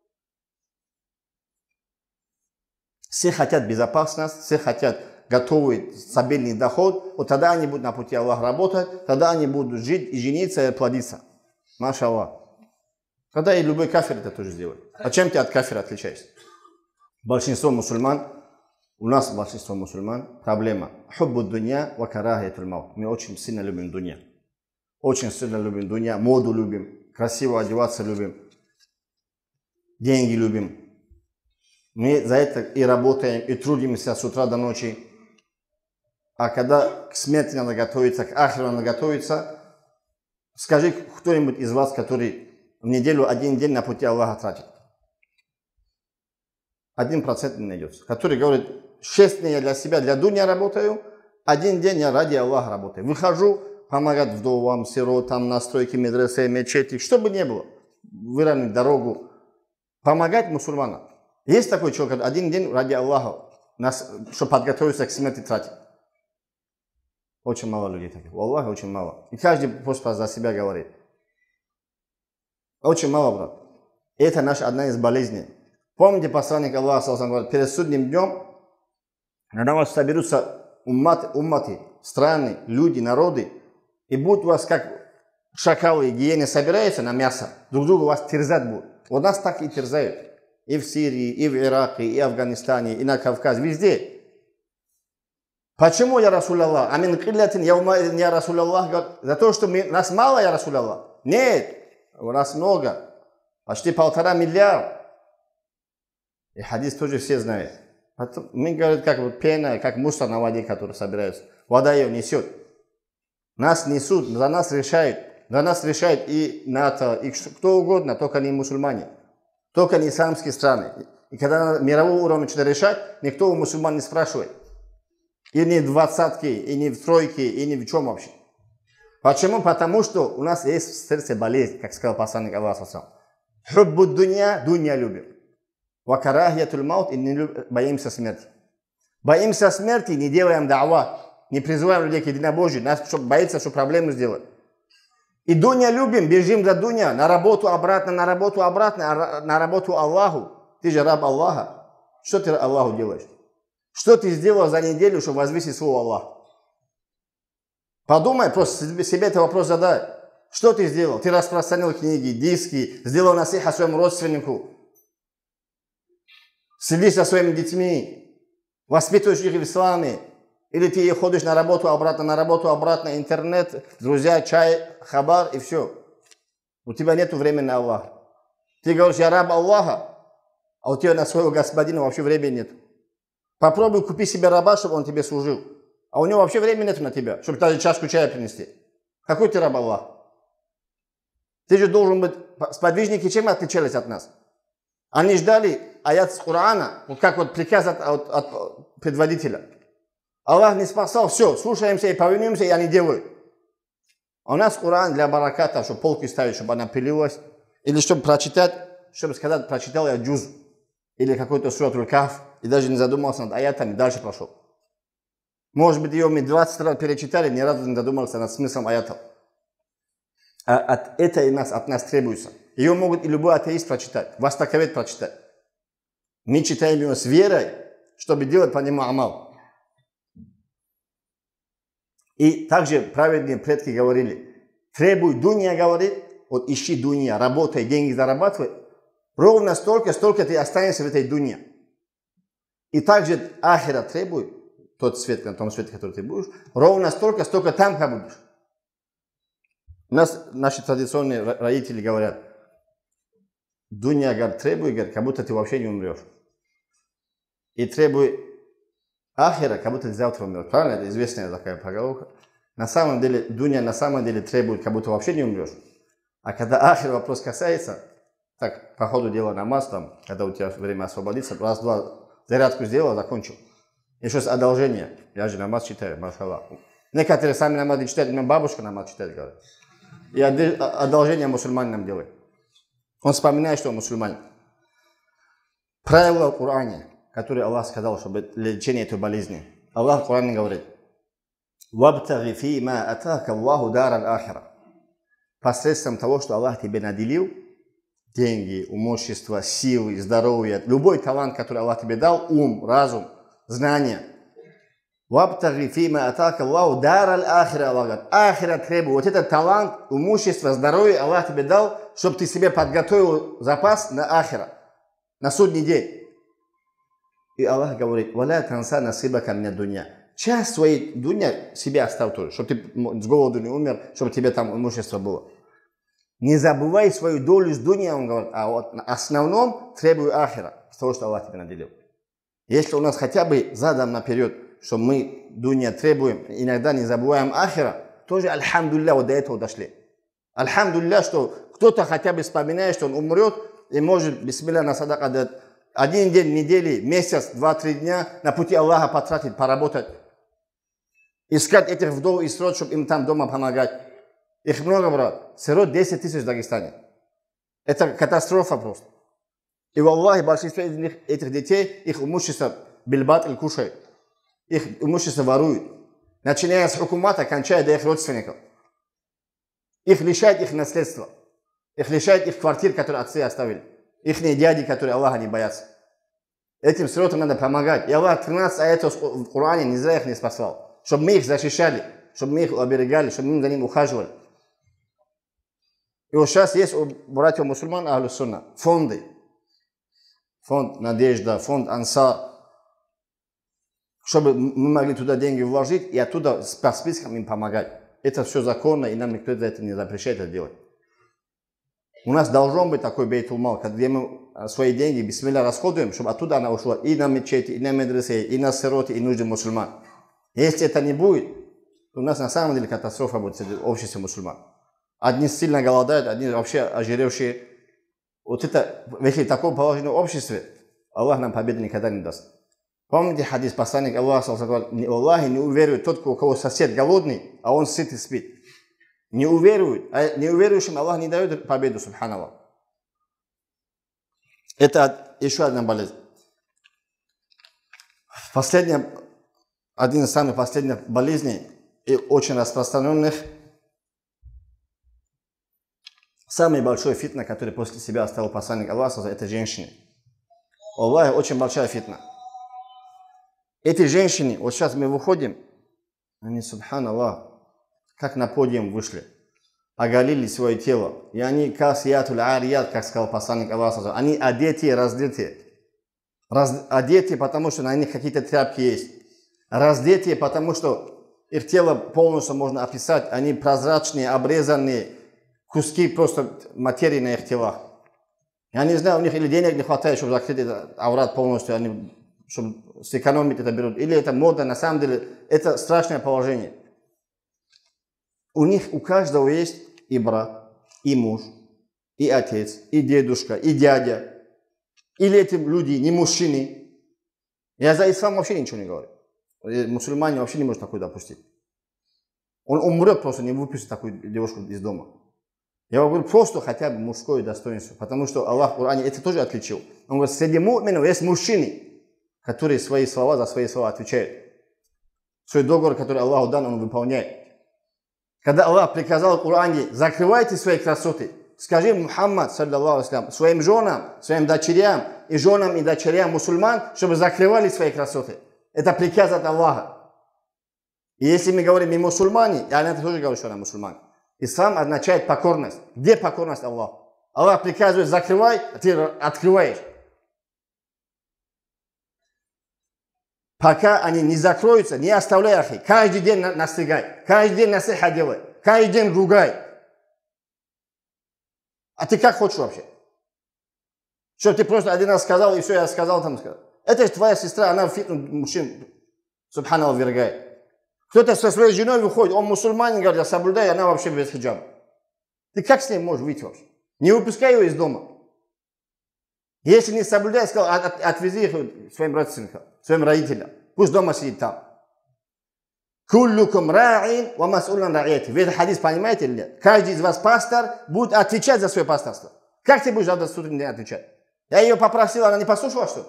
Все хотят безопасность, все хотят готовый стабильный доход. Вот тогда они будут на пути Аллаха работать, тогда они будут жить и жениться и плодиться. Маша Аллах. Тогда и любой кафир это тоже сделает. А чем ты от кафира отличаешься? Большинство мусульман, у нас большинство мусульман, проблема. Хуббу дунья ва карахиятуль маут. Мы очень сильно любим дунья. Очень сильно любим дунья, моду любим, красиво одеваться любим, деньги любим. Мы за это и работаем, и трудимся с утра до ночи. А когда к смерти надо готовиться, к ахиру надо готовиться, скажи кто-нибудь из вас, который в неделю один день на пути Аллаха тратит. Один процент не найдется. Который говорит, шесть дней я для себя, для дуня работаю, один день я ради Аллаха работаю. Выхожу, помогать вдовам, сиротам, настройки медресе, мечети, что бы ни было. Выровнять дорогу. Помогать мусульманам. Есть такой человек, один день ради Аллаха, нас, чтобы подготовиться к смерти тратить. Очень мало людей таких. Аллаха очень мало. И каждый просто за себя говорит. Очень мало, брат. И это наша одна из болезней. Помните, посланник Аллаха говорит, перед судним днем на вас соберутся умматы, умматы, страны, люди, народы, и будут у вас как шакалы и гиены собираются на мясо, друг друга вас терзать будут. Вот нас так и терзают. И в Сирии, и в Ираке, и в Афганистане, и на Кавказе, везде. Почему, я Расул Аллах? Амин киллятин, я Расул Аллах, за то, что мы, нас мало, я Расул Аллах? Нет, у нас много. Почти полтора миллиарда. И хадис тоже все знают. Мы говорим, как вот пена, как мусор на воде, который собирается. Вода ее несет. Нас несут, за нас решают. За нас решают и НАТО, и кто угодно, только не мусульмане. Только не исламские страны. И когда на мировом уровне что-то решать, никто у мусульман не спрашивает. И не в двадцатке, и не в тройке, и ни в чем вообще. Почему? Потому что у нас есть в сердце болезнь, как сказал посланник Аллаха. Хуббу дуня, дуня любим. Вакарахиятуль маут, и не боимся смерти. Боимся смерти, не делаем да'ва, не призываем людей к единобожию, нас чтобы боится, что проблему сделать. И дуня любим, бежим за дуня, на работу обратно, на работу обратно, на работу Аллаху. Ты же раб Аллаха. Что ты Аллаху делаешь? Что ты сделал за неделю, чтобы возвысить слово Аллаха? Подумай, просто себе этот вопрос задай. Что ты сделал? Ты распространил книги, диски, сделал насиха своему родственнику. Следишь за своими детьми, воспитываешь их в исламе. Или ты ходишь на работу обратно, на работу обратно, интернет, друзья, чай, хабар и все. У тебя нет времени на Аллаха. Ты говоришь, я раб Аллаха, а у тебя на своего господина вообще времени нет. Попробуй купи себе раба, чтобы он тебе служил. А у него вообще времени нет на тебя, чтобы даже чашку чая принести. Какой ты раб Аллаха? Ты же должен быть... Сподвижники чем отличались от нас? Они ждали аят с Корана, вот как вот приказ от, от, от предводителя. Аллах не спасал, все, слушаемся и повинуемся, и они делают. А у нас Коран для бараката, чтобы полки ставить, чтобы она пилилась. Или чтобы прочитать, чтобы сказать, прочитал я джуз. Или какой-то сурат Аль-Каф, и даже не задумался над аятами, дальше пошел. Может быть, ее мы двадцать раз перечитали, ни разу не задумался над смыслом аятов. А от этого нас, от нас требуется. Ее могут и любой атеист прочитать, востоковед прочитать. Мы читаем ее с верой, чтобы делать по нему амал. И также праведные предки говорили, требуй дуня, говорит, вот ищи дуня, работай, деньги зарабатывай, ровно столько, столько ты останешься в этой дуне. И также ахира требуй, тот свет, на том свете, который ты будешь, ровно столько, столько там будешь. У нас наши традиционные родители говорят, дуня, говорит, требуй, говорит, как будто ты вообще не умрешь. И требуй ахира, как будто ты завтра умрешь. Правильно? Это известная такая поговорка. На самом деле, дуня на самом деле требует, как будто вообще не умрешь. А когда ахир вопрос касается, так, по ходу дела намаз, там, когда у тебя время освободится, раз-два, зарядку сделал, закончил. Еще с одолжения. Я же намаз читаю, машаллах. Некоторые сами намаз не читают, у меня бабушка намаз читает, говорит. И одолжение мусульман нам делает. Он вспоминает, что он мусульманин. Правило в Коране, которое Аллах сказал, чтобы для лечения этой болезни. Аллах в Коране говорит, «Вабтаги фима атака Аллаху дарал ахира». Посредством того, что Аллах тебе наделил, деньги, имущество, силы, здоровье, любой талант, который Аллах тебе дал, ум, разум, знания. «Вабтаги фима атака Аллаху дарал ахира». Аллах говорит, ахира требует. Вот этот талант, имущество, здоровье Аллах тебе дал, чтобы ты себе подготовил запас на ахира, на судный день. И Аллах говорит, «Валя танса насибака мина дуня». Часть своей дуня себе оставь тоже, чтобы ты с голоду не умер, чтобы тебе там имущество было. Не забывай свою долю с дуня, он говорит, а вот на основном требуй ахира. с того, что Аллах тебя наделил. Если у нас хотя бы задом наперед, что мы дунья требуем, иногда не забываем ахира, тоже альхамдулилля, вот до этого дошли. Альхамдулилля, что кто-то хотя бы вспоминает, что он умрет, и может, бисмилля, на садака дать один день, недели, месяц, два-три дня на пути Аллаха потратить, поработать. Искать этих вдов и сирот, чтобы им там дома помогать. Их много, брат. Сирот десять тысяч в Дагестане. Это катастрофа просто. И в Аллахе большинство из них, этих детей, их имущество бильбат или кушают. Их имущество воруют. Начиная с хукумата, кончая до их родственников. Их лишают их наследства. Их лишают их квартир, которые отцы оставили. Их дяди, которые Аллаха не боятся. Этим сиротам надо помогать. И Аллах тринадцать аятов в Коране не зря их не спасал. Чтобы мы их защищали, чтобы мы их оберегали, чтобы мы за ним ухаживали. И вот сейчас есть у братьев мусульман Ахлю Сунна фонды. Фонд Надежда, фонд Ансар. Чтобы мы могли туда деньги вложить и оттуда по спискам им помогать. Это все законно, и нам никто за это не запрещает это делать. У нас должен быть такой бейтул-мал, где мы свои деньги, бисмилля, расходуем, чтобы оттуда она ушла и на мечети, и на медресе, и на сироте, и нужды мусульман. Если это не будет, то у нас на самом деле катастрофа будет среди общества мусульман. Одни сильно голодают, одни вообще ожиревшие. Вот это, если в таком положенном обществе, Аллах нам победы никогда не даст. Помните хадис, посланник Аллаха сказал, Аллахе не уверует тот, у кого сосед голодный, а он сыт и спит. Не уверует, а неуверующим Аллах не дает победу, субханаллах. Это еще одна болезнь. Последняя, один из самых последних болезней и очень распространенных, самый большой фитна, который после себя оставил посланник Аллаха, это женщины. Аллах, очень большая фитна. Эти женщины, вот сейчас мы выходим, они, субханаллах, как на подиум вышли, оголили свое тело. И они касиятуль арият, как сказал посланник Аллаха, они одетые, раздетые. Раз, одетые, потому что на них какие-то тряпки есть. Раздетые, потому что их тело полностью можно описать. Они прозрачные, обрезанные, куски просто материи на их телах. Я не знаю, у них или денег не хватает, чтобы закрыть этот аврат полностью, они, чтобы сэкономить это берут. Или это мода, на самом деле, это страшное положение. У них, у каждого есть и брат, и муж, и отец, и дедушка, и дядя. Или эти люди не мужчины. Я за ислам вообще ничего не говорю. Мусульмане вообще не может такое допустить. Он умрет просто, не выпустит такую девушку из дома. Я говорю, просто хотя бы мужское достоинство. Потому что Аллах в Коране это тоже отличил. Он говорит, среди му'минов есть мужчины, которые свои слова за свои слова отвечают. Свой договор, который Аллаху дан, он выполняет. Когда Аллах приказал в Коране, закрывайте свои красоты, скажи Мухаммад, саллаллаху алейхи, своим женам, своим дочерям и женам и дочерям мусульман, чтобы закрывали свои красоты. Это приказ от Аллаха. И если мы говорим, мы мусульмане, я на это тоже говорю, что она мусульман. Ислам означает покорность. Где покорность Аллаху? Аллах приказывает, закрывай, а ты открываешь. Пока они не закроются, не оставляй их. Каждый день настигай, каждый день насиха делай, каждый день ругай. А ты как хочешь вообще? Что ты просто один раз сказал, и все, я сказал, там сказал. Это же твоя сестра, она в фитну мужчин, субханаллах, вергает. Кто-то со своей женой выходит, он мусульманин, говорит, я соблюдаю, она вообще без хиджаба. Ты как с ней можешь выйти вообще? Не выпускай ее из дома. Если не соблюдай, сказал, от, отвези их своим родственникам, своим родителям. Пусть дома сидит там. Куллукум ра'ин ва мас'улан ра'ияти. Вы этот хадис понимаете или нет? Каждый из вас пастор будет отвечать за свое пасторство. Как ты будешь за судный день отвечать? Я ее попросил, она не послушала, что ли?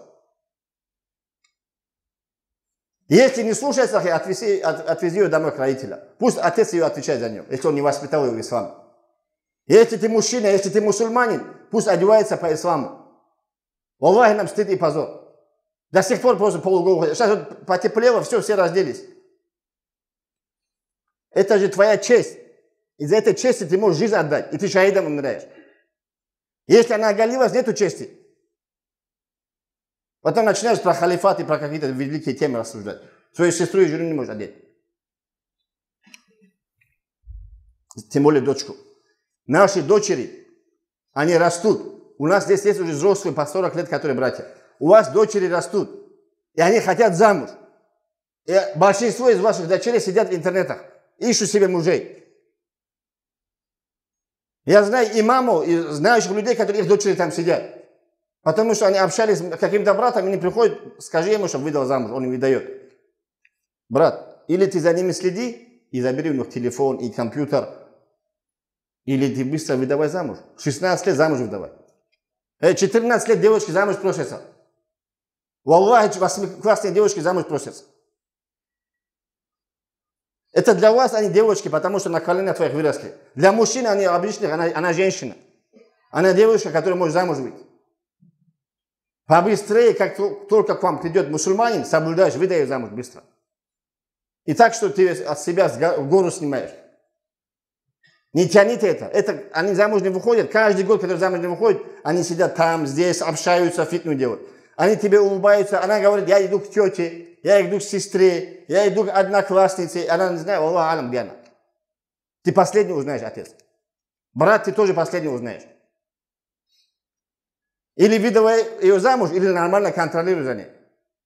Если не слушается, отвези, от, отвези ее домой к родителям. Пусть отец ее отвечает за нее, если он не воспитал ее в исламе. Если ты мужчина, если ты мусульманин, пусть одевается по исламу. Аллахе нам стыд и позор. До сих пор просто полуголый. Сейчас вот потеплело, все, все разделись. Это же твоя честь. Из-за этой чести ты можешь жизнь отдать, и ты шахидом умираешь. Если она оголилась, нету чести. Потом начинаешь про халифат и про какие-то великие темы рассуждать. Свою сестру и жену не можешь одеть. Тем более дочку. Наши дочери, они растут. У нас здесь есть уже взрослые по сорок лет, которые братья. у вас дочери растут, и они хотят замуж. И большинство из ваших дочерей сидят в интернетах, ищут себе мужей. Я знаю и маму, и знающих людей, которые их дочери там сидят. Потому что они общались с каким-то братом, и они приходят, скажи ему, чтобы выдал замуж, он не выдает. Брат, или ты за ними следи, и забери у них телефон и компьютер, или ты быстро выдавай замуж. шестнадцать лет замуж выдавай. четырнадцать лет девочки замуж просятся. Валлахи, восьмиклассные девочки замуж просятся. Это для вас они девочки, потому что на коленях твоих выросли. Для мужчин они обычные, она, она женщина. Она девушка, которая может замуж выйти. Побыстрее, как только к вам придет мусульманин, соблюдаешь, выдаешь замуж быстро. И так, что ты от себя гору снимаешь. Не тяните это. это. Они замуж не выходят. Каждый год, когда замуж не выходят, они сидят там, здесь, общаются, фитну делают. Они тебе улыбаются. Она говорит, я иду к тете, я иду к сестре, я иду к однокласснице. Она не знает, Аллах алам, где она. Ты последний узнаешь, отец. Брат, ты тоже последний узнаешь. Или выдавай ее замуж, или нормально контролируй за ней.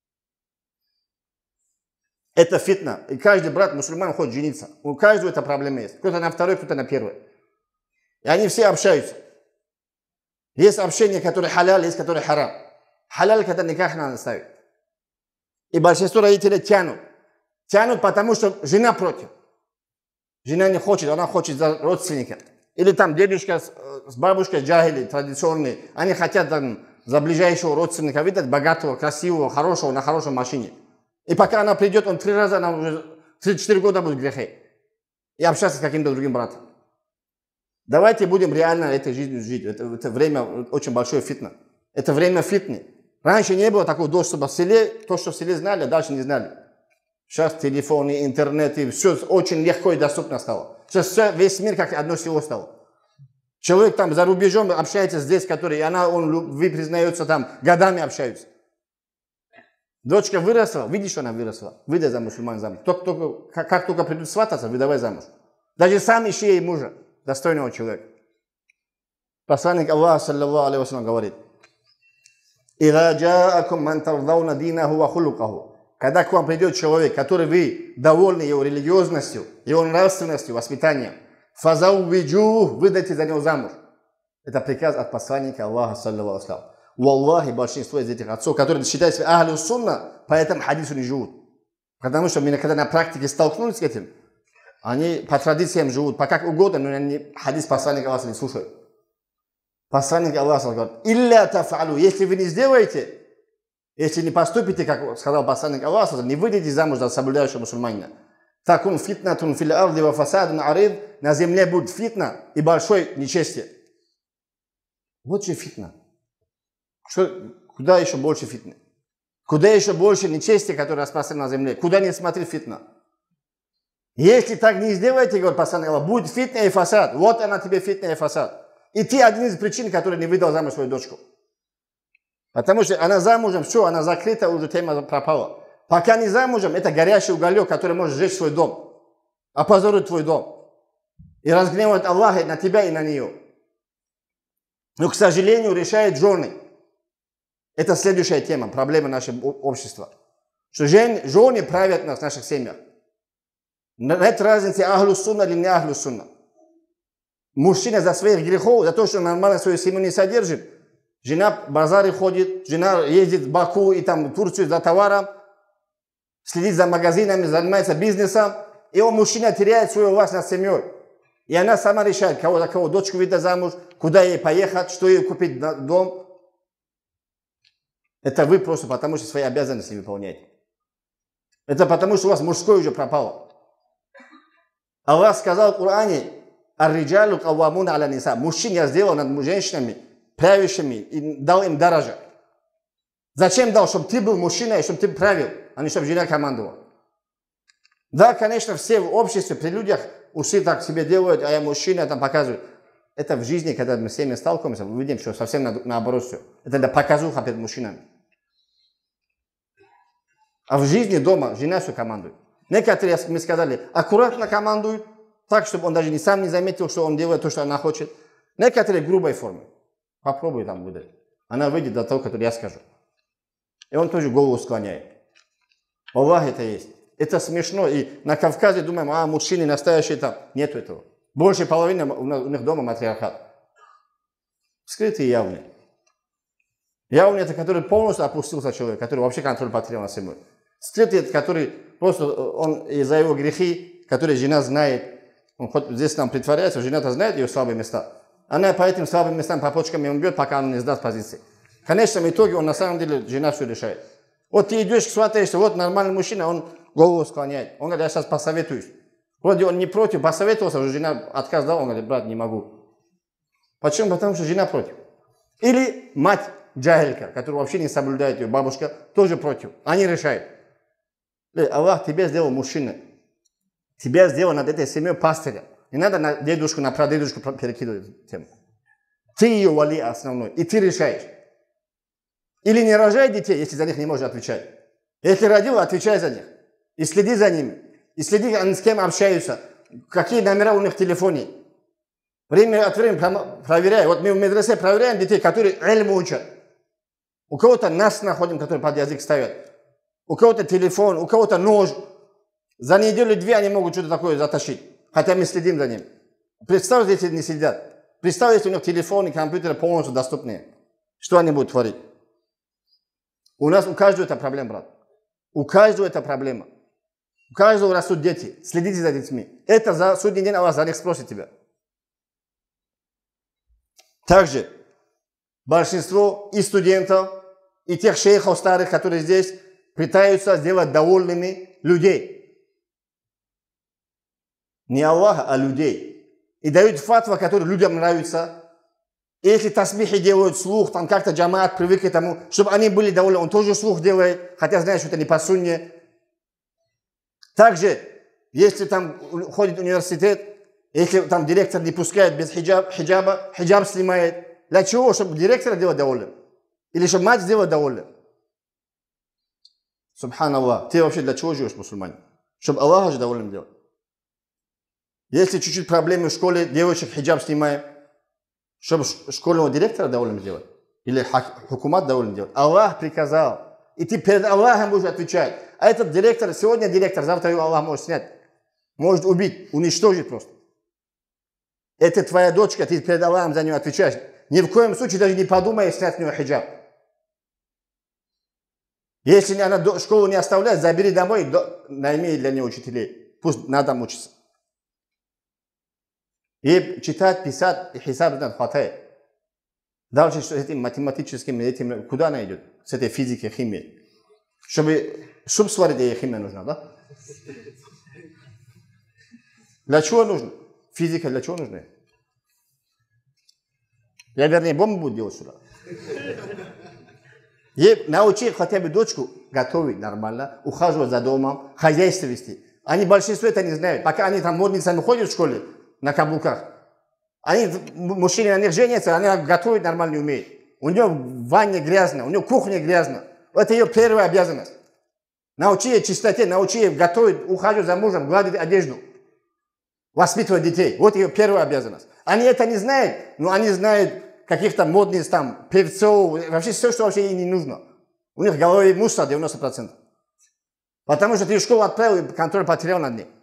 Это фитна. И каждый брат мусульман хочет жениться. У каждого эта проблема есть. Кто-то на второй, кто-то на первой. И они все общаются. Есть общение, которое халял, есть которое харам. Халял, когда никак надо ставить. И большинство родителей тянут. Тянут, потому что жена против. Жена не хочет, она хочет за родственника. Или там дедушка с, с бабушкой джахили, традиционные. Они хотят там, за ближайшего родственника видеть богатого, красивого, хорошего, на хорошей машине. И пока она придет, он три раза, она уже три-четыре года будет в грехе. И общаться с каким-то другим братом. Давайте будем реально этой жизнью жить. Это, это время очень большое фитна. Это время фитны. Раньше не было такого доступа в селе. То, что в селе знали, дальше не знали. Сейчас телефоны, интернет, и все очень легко и доступно стало. Сейчас все, весь мир как одно село стало. Человек там за рубежом общается здесь, который, и она, он, вы признается там, годами общаются. Дочка выросла, видишь, что она выросла, выдай за мусульман замуж. Только, только, как, как только придут свататься, выдавай замуж. Даже сам ищи ей мужа, достойного человека. Посланник Аллаха, саллаллаху алейхи ва саллям, говорит: «Ида джаакум ман тардауна динаху ва хулукаху». Когда к вам придет человек, который вы довольны его религиозностью, его нравственностью, воспитанием, фазауиджух, выдайте за него замуж. Это приказ от посланника Аллаха, саллаллаху алейхи ва саллям. Валлахи, большинство из этих отцов, которые считают себя ахлю сунна, по этому хадису не живут. Потому что мы, когда на практике столкнулись с этим, они по традициям живут, по как угодно, но они хадис посланника Аллаха не слушают. Посланник Аллаха говорит: «Илля тафалу», если вы не сделаете, если не поступите, как сказал посланник Аллаха, не выйдете замуж за соблюдающего мусульманина, такун фитнатун фил арди ва фасадун арид, на земле будет фитна и большое нечестие. Вот же фитна. Что, куда еще больше фитны? Куда еще больше нечестия, которое распространено на земле? Куда не смотри фитна? Если так не сделаете, говорит посланник Аллаха, будет фитна и фасад. Вот она тебе фитна и фасад. И ты один из причин, который не выдал замуж свою дочку. Потому что она замужем, все, она закрыта, уже тема пропала. Пока не замужем, это горящий уголек, который может сжечь свой дом. Опозорить твой дом. И разгневать Аллаха на тебя и на нее. Но, к сожалению, решает жены. Это следующая тема, проблема нашего общества. Что жен, жены правят нас в наших семьях. Нет разницы, ахлю сунна или не ахлю сунна. Мужчина за своих грехов, за то, что нормально свою семью не содержит. Жена в базаре ходит, жена ездит в Баку и там в Турцию за товаром, следит за магазинами, занимается бизнесом. И он, мужчина, теряет свою власть над семьей. И она сама решает, кого за кого дочку выдать замуж, куда ей поехать, что ей купить на дом. Это вы просто потому, что свои обязанности выполняете. Это потому, что у вас мужское уже пропало. Аллах сказал в Коране: «Ар-риджалу каввамуна аля ниса». Мужчин я сделал над женщинами, правящими, и дал им дороже. Зачем дал? Чтобы ты был мужчиной, чтобы ты правил, а не чтобы жена командовала. Да, конечно, все в обществе, при людях усы так себе делают, а я мужчина, там показывают. Это в жизни, когда мы с семьей сталкиваемся, мы видим, что совсем на, наоборот все. Это для показуха перед мужчинами. А в жизни дома жена все командует. Некоторые, мы сказали, аккуратно командуют, так, чтобы он даже не сам не заметил, что он делает то, что она хочет. Некоторые в грубой форме. Попробуй там выдать. Она выйдет до того, который я скажу. И он тоже голову склоняет. Аллах это есть. Это смешно. И на Кавказе думаем, а мужчины настоящие там. Нету этого. Больше половины у них дома матриархат. Скрытый и явный. Явный это который полностью опустился человек, который вообще контроль потерял над собой. Скрытый это который просто он из-за его грехи, которые жена знает. Он хоть здесь там притворяется, жена-то знает ее слабые места. Она по этим слабым местам по почкам ему бьет, пока он не сдаст позиции. В конечном итоге он на самом деле, жена все решает. Вот ты идешь, сватаешься, вот нормальный мужчина, он голову склоняет. Он говорит, я сейчас посоветуюсь. Вроде он не против, посоветовался, уже жена отказ дала, он говорит, брат, не могу. Почему? Потому что жена против. Или мать джахилька, которая вообще не соблюдает ее, бабушка, тоже против. Они решают. Аллах тебя сделал мужчиной. Тебя сделал над этой семьей пастыря. Не надо на дедушку, на прадедушку перекидывать тему. Ты ее вали основной, и ты решаешь. Или не рожай детей, если за них не можешь отвечать. Если родил, отвечай за них. И следи за ними. И следи, они с кем общаются. Какие номера у них в телефоне. Время от времени проверяй. Вот мы в медресе проверяем детей, которые эльму учат. У кого-то нас находим, которые под язык ставят. У кого-то телефон, у кого-то нож. За неделю-две они могут что-то такое затащить. Хотя мы следим за ним. Представь, если не следят. Представь, если у них телефон и компьютеры полностью доступны. Что они будут творить? У нас у каждого это проблема, брат. У каждого это проблема. У каждого растут дети. Следите за детьми. Это за судный день Аллах за них спросит тебя. Также большинство и студентов, и тех шейхов старых, которые здесь, пытаются сделать довольными людей. Не Аллаха, а людей. И дают фатва, которые людям нравятся. И если тасбихи делают слух, там как-то джамаат привык к этому, чтобы они были довольны, он тоже слух делает, хотя знает, что это не по сунне. Также, если там ходит в университет, если там директор не пускает без хиджаб, хиджаба, хиджаб снимает. Для чего? Чтобы директора делать довольным. Или чтобы мать сделать довольным. Субханаллах. Ты вообще для чего живешь, мусульманин? Чтобы Аллаха же довольным делать. Если чуть-чуть проблемы в школе, девочек хиджаб снимаем, чтобы школьного директора довольным сделать. Или хукумат довольным делать. Аллах приказал. И ты перед Аллахом будешь отвечать. А этот директор, сегодня директор, завтра его Аллах может снять. Может убить, уничтожить просто. Это твоя дочка, ты перед Аллахом за нее отвечаешь. Ни в коем случае даже не подумай снять с нее хиджаб. Если она школу не оставляет, забери домой, найми для нее учителей. Пусть на дом учится. И читать, писать, и хисаб знать хватает. Дальше с этим математическим, этим, куда она идет? С этой физикой, химией. Чтобы суп сварить, ей химия нужна, да? Для чего нужно? Физика для чего нужна? Я, вернее, бомбу буду делать сюда. Ей научи хотя бы дочку готовить нормально, ухаживать за домом, хозяйство вести. Они большинство это не знают. Пока они там модницами ходят в школе, на каблуках. Они, мужчины на них женятся, она готовить нормально не умеет. У нее в ванне грязно, у нее кухня грязно. Это ее первая обязанность. Научи ее чистоте, научи ее готовить, ухаживать за мужем, гладить одежду. Воспитывать детей. Вот ее первая обязанность. Они это не знают, но они знают каких-то модных там певцов, вообще все, что вообще ей не нужно. У них в голове мусор девяносто процентов. Потому что ты в школу отправил и контроль потерял над ней.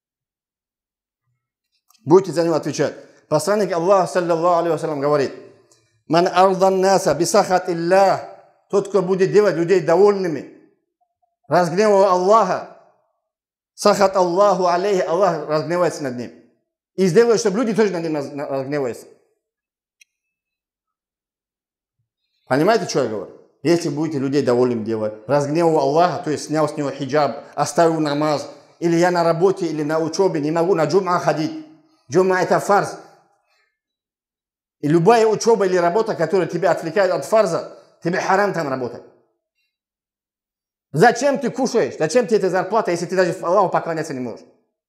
Будете за него отвечать. Посланник Аллаха, саллаллаху алейхи вассалям, говорит: «Ман ардан наса бисахат Иллах». Тот, кто будет делать людей довольными, разгневал Аллаха, сахат Аллаху алейхи, Аллах разгневается над ним. И сделает, чтобы люди тоже над ним разгневаются. Понимаете, что я говорю? Если будете людей довольным делать, разгневал Аллаха, то есть снял с него хиджаб, оставил намаз, или я на работе, или на учебе, не могу на джум'а ходить. Джум'а это фарз. И любая учеба или работа, которая тебя отвлекает от фарза, тебе харам там работать. Зачем ты кушаешь? Зачем тебе эта зарплата, если ты даже Аллаху поклоняться не можешь?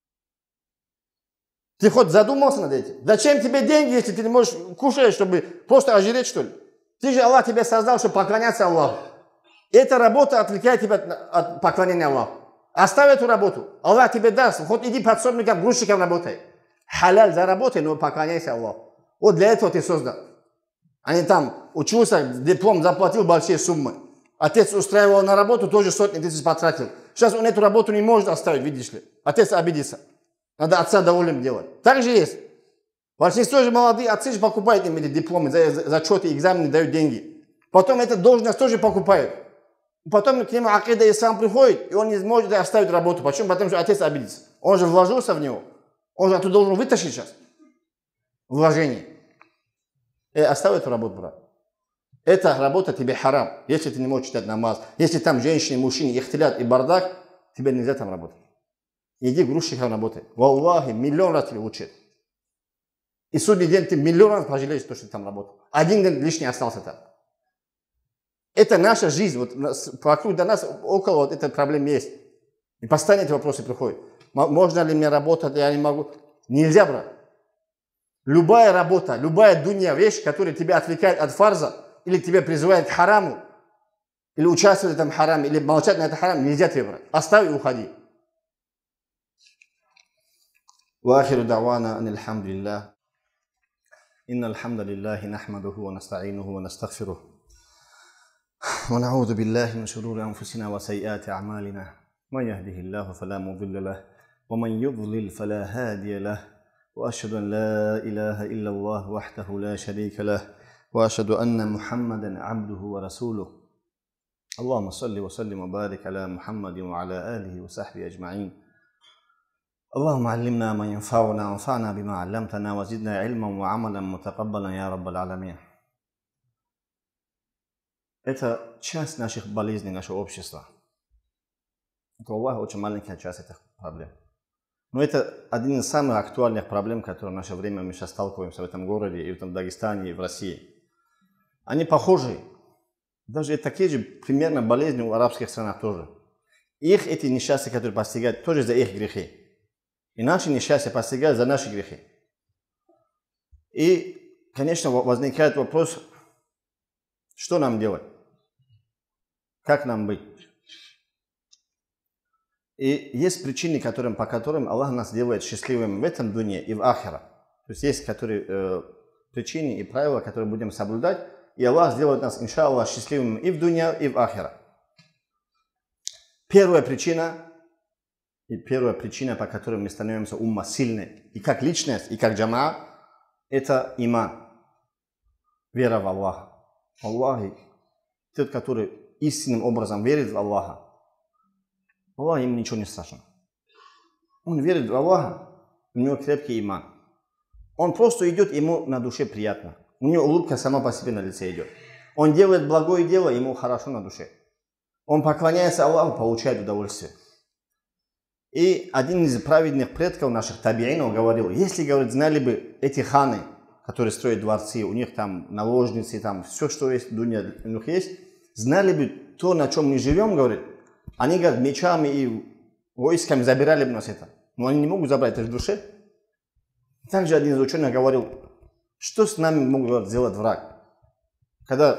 Ты хоть задумался над этим? Зачем тебе деньги, если ты не можешь кушать, чтобы просто ожиреть, что ли? Ты же Аллах тебя создал, чтобы поклоняться Аллаху. Эта работа отвлекает тебя от поклонения Аллаху. Оставь эту работу. Аллах тебе даст. Хоть иди подсобником, грузчиком работай. Халяль заработай, но поклоняйся Аллаху. Вот для этого ты создан. А не там учился, диплом заплатил большие суммы. Отец устраивал на работу, тоже сотни тысяч потратил. Сейчас он эту работу не может оставить, видишь ли. Отец обидится. Надо отца довольным делать. Так же есть. Большинство же молодые отцы же покупают им эти дипломы, за, зачеты, экзамены, дают деньги. Потом эту должность тоже покупают. Потом к нему акида ислам приходит, и он не может оставить работу. Почему? Потому что отец обидится. Он же вложился в него. Он же оттуда должен вытащить сейчас. Вложение. И оставь эту работу, брат. Эта работа тебе харам, если ты не можешь читать намаз. Если там женщины, мужчины, ихтилят и бардак, тебе нельзя там работать. Иди грузчиком работай. Валлахи, миллион раз тебе лучше. И судный день ты миллион раз пожалеешь, что ты там работал. Один день лишний остался там. Это наша жизнь. Вот вокруг до нас, около вот этой проблемы есть. И постоянно эти вопросы приходят. Можно ли мне работать, я не могу. Нельзя, брат. Любая работа, любая дунья вещь, которая тебя отвлекает от фарза, или тебя призывает к хараму, или участвовать в этом хараме, или молчать на это харам, нельзя тебе брать. Оставь и уходи. وآخر دعوانا أن الحمد لله إن الحمد لله نحمده ونستعينه ونستغفره ونعوذ بالله من شرور أنفسنا وسيئات أعمالنا من يهده الله فلا مضل له ومن يضلل فلا هادي له وأشهد أن لا إله إلا الله وحده لا شريك له وأشهد أن محمدا عبده ورسوله اللهم صل وسلم وبارك على محمد وعلى آله وصحبه أجمعين اللهم علمنا ما ينفعنا وانفعنا بما علمتنا وزدنا علما وعملا متقبلا يا رب العالمين. Это часть наших болезней, нашего общества. Это, Аллах, очень маленькая часть этих проблем. Но это один из самых актуальных проблем, которые в наше время мы сейчас сталкиваемся в этом городе, и в этом Дагестане, и в России. Они похожи. Даже такие же примерно болезни в арабских странах тоже. Их эти несчастья, которые постигают, тоже за их грехи. И наши несчастья постигают за наши грехи. И, конечно, возникает вопрос, что нам делать? Как нам быть? И есть причины, которым, по которым Аллах нас делает счастливыми в этом дуне и в ахира. То есть есть которые, э, причины и правила, которые будем соблюдать, и Аллах сделает нас, иншаллах, счастливыми и в дуне, и в ахира. Первая причина, и первая причина, по которой мы становимся умма сильной, и как личность, и как джамаа, это иман. Вера в Аллаха. Аллах, тот, который истинным образом верит в Аллаха, Аллах ему ничего не страшно. Он верит в Аллаха, у него крепкий иман. Он просто идет, ему на душе приятно. У него улыбка сама по себе на лице идет. Он делает благое дело, ему хорошо на душе. Он поклоняется Аллаху, получает удовольствие. И один из праведных предков наших табиинов говорил, если, говорит, знали бы эти ханы, которые строят дворцы, у них там наложницы, там все, что есть, дуня у них есть, знали бы то, на чем мы живем, говорит, они, говорят, мечами и войсками забирали бы нас это. Но они не могут забрать это в душе. Также один из ученых говорил, что с нами могут сделать враг? Когда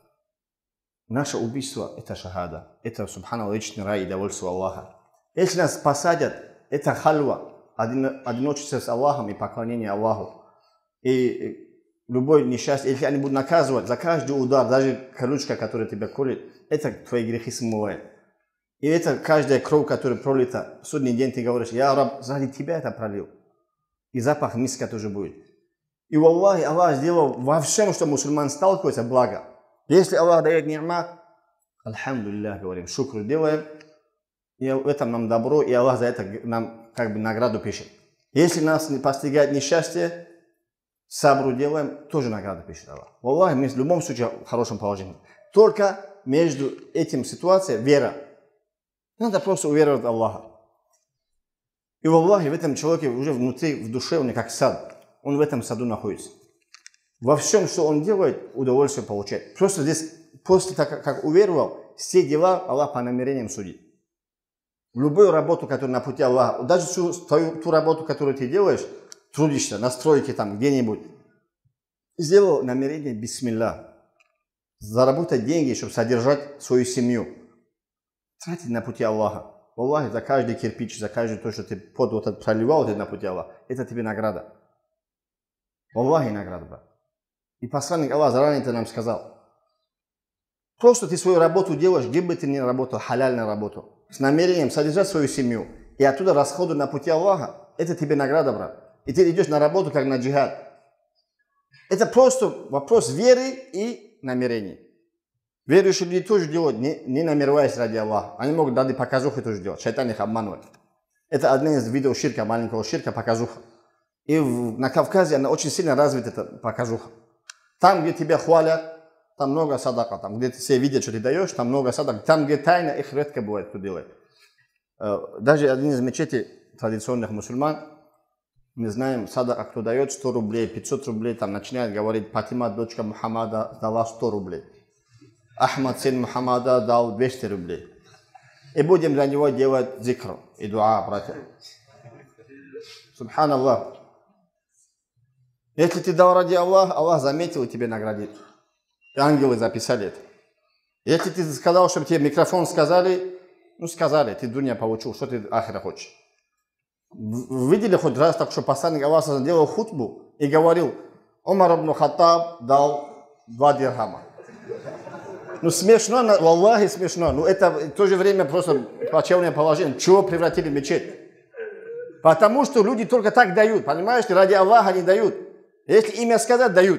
наше убийство – это шахада, это, субханаллах, вечный рай и довольство Аллаха. Если нас посадят, это хальва, одиночество с Аллахом и поклонение Аллаху. И любое несчастье, если они будут наказывать за каждый удар, даже колючка, которая тебя колет, это твои грехи смывает. И это каждая кровь, которая пролита, в судный день ты говоришь, я, Раб, ради тебя это пролил. И запах миска тоже будет. И в Аллахе Аллах сделал во всем, что мусульман сталкивается, благо. Если Аллах дает ни'ма, альхамдулиллах, говорим, шукр делаем, и в этом нам добро, и Аллах за это нам как бы награду пишет. Если нас не постигает несчастье, сабру делаем, тоже награду пишет Аллах. В Аллахе мы в любом случае в хорошем положении. Только между этим ситуацией вера. Надо просто уверовать в Аллаха. И в Аллахе, в этом человеке уже внутри, в душе, он как сад. Он в этом саду находится. Во всем, что он делает, удовольствие получает. Просто здесь, после того, как уверовал, все дела Аллах по намерениям судит. Любую работу, которую на пути Аллаха, даже ту, ту, ту работу, которую ты делаешь, трудишься на стройке там где-нибудь, сделал намерение бисмилля. Заработать деньги, чтобы содержать свою семью. Тратить на пути Аллаха. Аллах, за каждый кирпич, за каждый то, что ты под вот это проливал на пути Аллаха, это тебе награда. Аллах и награда, брат. И посланник Аллаха заранее это нам сказал. Просто ты свою работу делаешь, где бы ты ни работал, халяльную работу, с намерением содержать свою семью. И оттуда расходы на пути Аллаха. Это тебе награда, брат. И ты идешь на работу, как на джихад. Это просто вопрос веры и намерений. Верующие люди тоже делают, не, не намереваясь ради Аллаха. Они могут ради показухи тоже делать. Шайтан их обманывает. Это один из видов ширка, маленького ширка, показуха. И в, на Кавказе она очень сильно развита, эта показуха. Там, где тебя хвалят, там много садака. Там, где все видят, что ты даешь, там много садак. Там, где тайна, их редко бывает, кто делает. Даже один из мечетей традиционных мусульман, мы знаем, садака, кто дает сто рублей, пятьсот рублей, там начинает говорить, Фатима, дочка Мухаммада, дала сто рублей. Ахмад, сын Мухаммада, дал двести рублей. И будем для него делать зикр и дуа, братья. Субханаллах. Если ты дал ради Аллаха, Аллах заметил и тебе наградит. И ангелы записали это. Если ты сказал, чтобы тебе микрофон сказали, ну сказали, ты дунья получил, что ты ахира хочешь. Вы видели хоть раз так, что посланник Аллаха делал хутбу и говорил, Умар ибн Хаттаб дал два дирхама. Ну смешно, валлахи смешно. Ну это в то же время просто плачевное положение. Чего превратили в мечеть? Потому что люди только так дают. Понимаешь, ради Аллаха не дают. Если имя сказать, дают.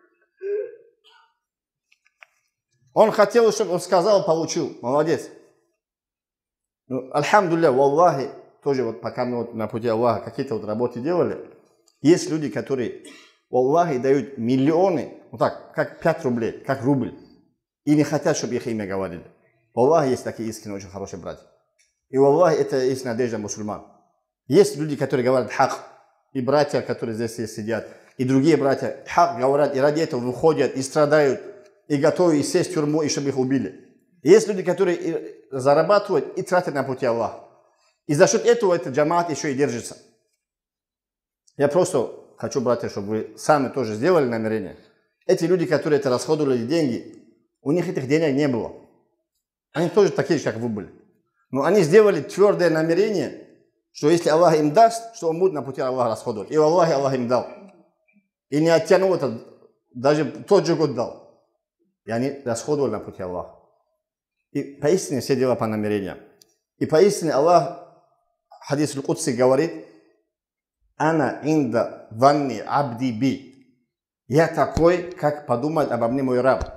Он хотел, чтобы он сказал, получил. Молодец. Ну, альхамдулилля, валлахи, тоже вот пока мы вот на пути Аллаха какие-то вот работы делали, есть люди, которые, валлахи, дают миллионы, вот так, как пять рублей, как рубль. И не хотят, чтобы их имя говорили. Аллах, есть такие искренние, очень хорошие братья. И Аллах, это есть надежда мусульман. Есть люди, которые говорят хак, и братья, которые здесь сидят, и другие братья хак говорят, и ради этого выходят, и страдают, и готовы и сесть в тюрьму, и чтобы их убили. И есть люди, которые зарабатывают и тратят на пути Аллаха. И за счет этого этот джамаат еще и держится. Я просто хочу, братья, чтобы вы сами тоже сделали намерение. Эти люди, которые это расходовали деньги, у них этих денег не было. Они тоже такие же, как вы были. Но они сделали твердое намерение, что если Аллах им даст, что он будет на пути Аллаха расходовать. И Аллах, Аллах им дал. И не оттянул это, даже тот же год дал. И они расходовали на пути Аллаха. И поистине все дела по намерениям. И поистине Аллах, хадис аль-Кудси говорит, «Ана инда ванни абди би». Я такой, как подумает обо мне мой раб.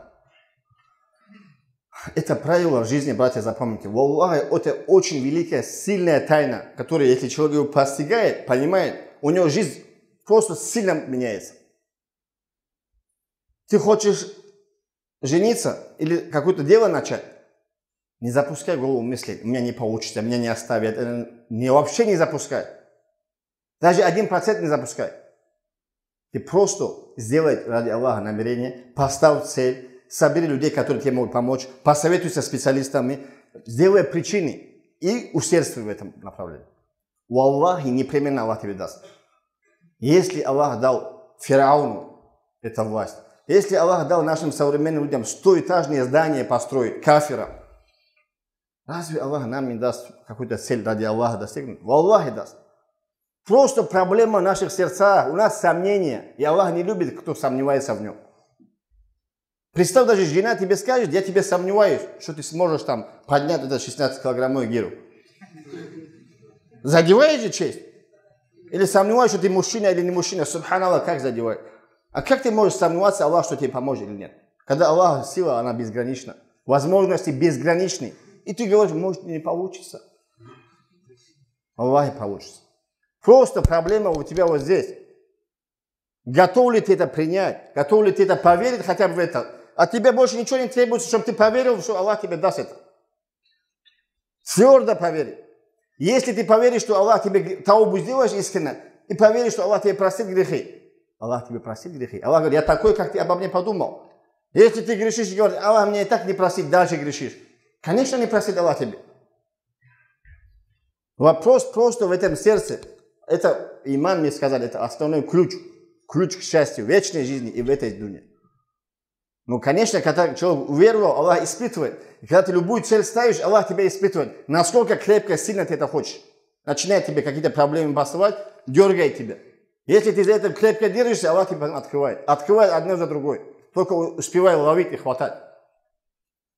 Это правило в жизни, братья, запомните. Валлахи, это очень великая, сильная тайна, которую, если человек ее постигает, понимает, у него жизнь просто сильно меняется. Ты хочешь жениться или какое-то дело начать? Не запускай в голову мысли, у меня не получится, меня не оставят. Не, вообще не запускай. Даже один процент не запускай. Ты просто сделай ради Аллаха намерение, поставь цель, собери людей, которые тебе могут помочь, посоветуйся с специалистами, сделай причины и усердствуй в этом направлении. У Аллаха непременно Аллах тебе даст. Если Аллах дал Фирауну эту власть, если Аллах дал нашим современным людям стоэтажные здания построить, кафирам, разве Аллах нам не даст какую-то цель ради Аллаха достигнуть? В Аллахе даст. Просто проблема в наших сердцах, у нас сомнения, и Аллах не любит, кто сомневается в нем. Представь, даже жена тебе скажет, я тебе сомневаюсь, что ты сможешь там поднять этот шестнадцатикилограммовый гиру. Задеваешь же честь? Или сомневаешься, что ты мужчина или не мужчина? Субханаллах, как задевает? А как ты можешь сомневаться, Аллах, что тебе поможет или нет? Когда Аллах сила, она безгранична. Возможности безграничны. И ты говоришь, может, не получится. Аллах, получится. Просто проблема у тебя вот здесь. Готов ли ты это принять? Готов ли ты это поверить хотя бы в это? От тебя больше ничего не требуется, чтобы ты поверил, что Аллах тебе даст это. Твердо поверь. Если ты поверишь, что Аллах тебе таубу сделаешь искренне, и поверишь, что Аллах тебе простит грехи. Аллах тебе простит грехи. Аллах говорит, я такой, как ты обо мне подумал. Если ты грешишь и говоришь, Аллах мне и так не простит, дальше грешишь. Конечно, не простит Аллах тебе. Вопрос просто в этом сердце. Это иман мне сказал, это основной ключ. Ключ к счастью, вечной жизни и в этой дуне. Ну, конечно, когда человек уверовал, Аллах испытывает. И когда ты любую цель ставишь, Аллах тебя испытывает. Насколько крепко, сильно ты это хочешь. Начинает тебе какие-то проблемы бастовать, дергает тебя. Если ты за это крепко держишься, Аллах тебя открывает. Открывает одно за другой. Только успевай ловить и хватать.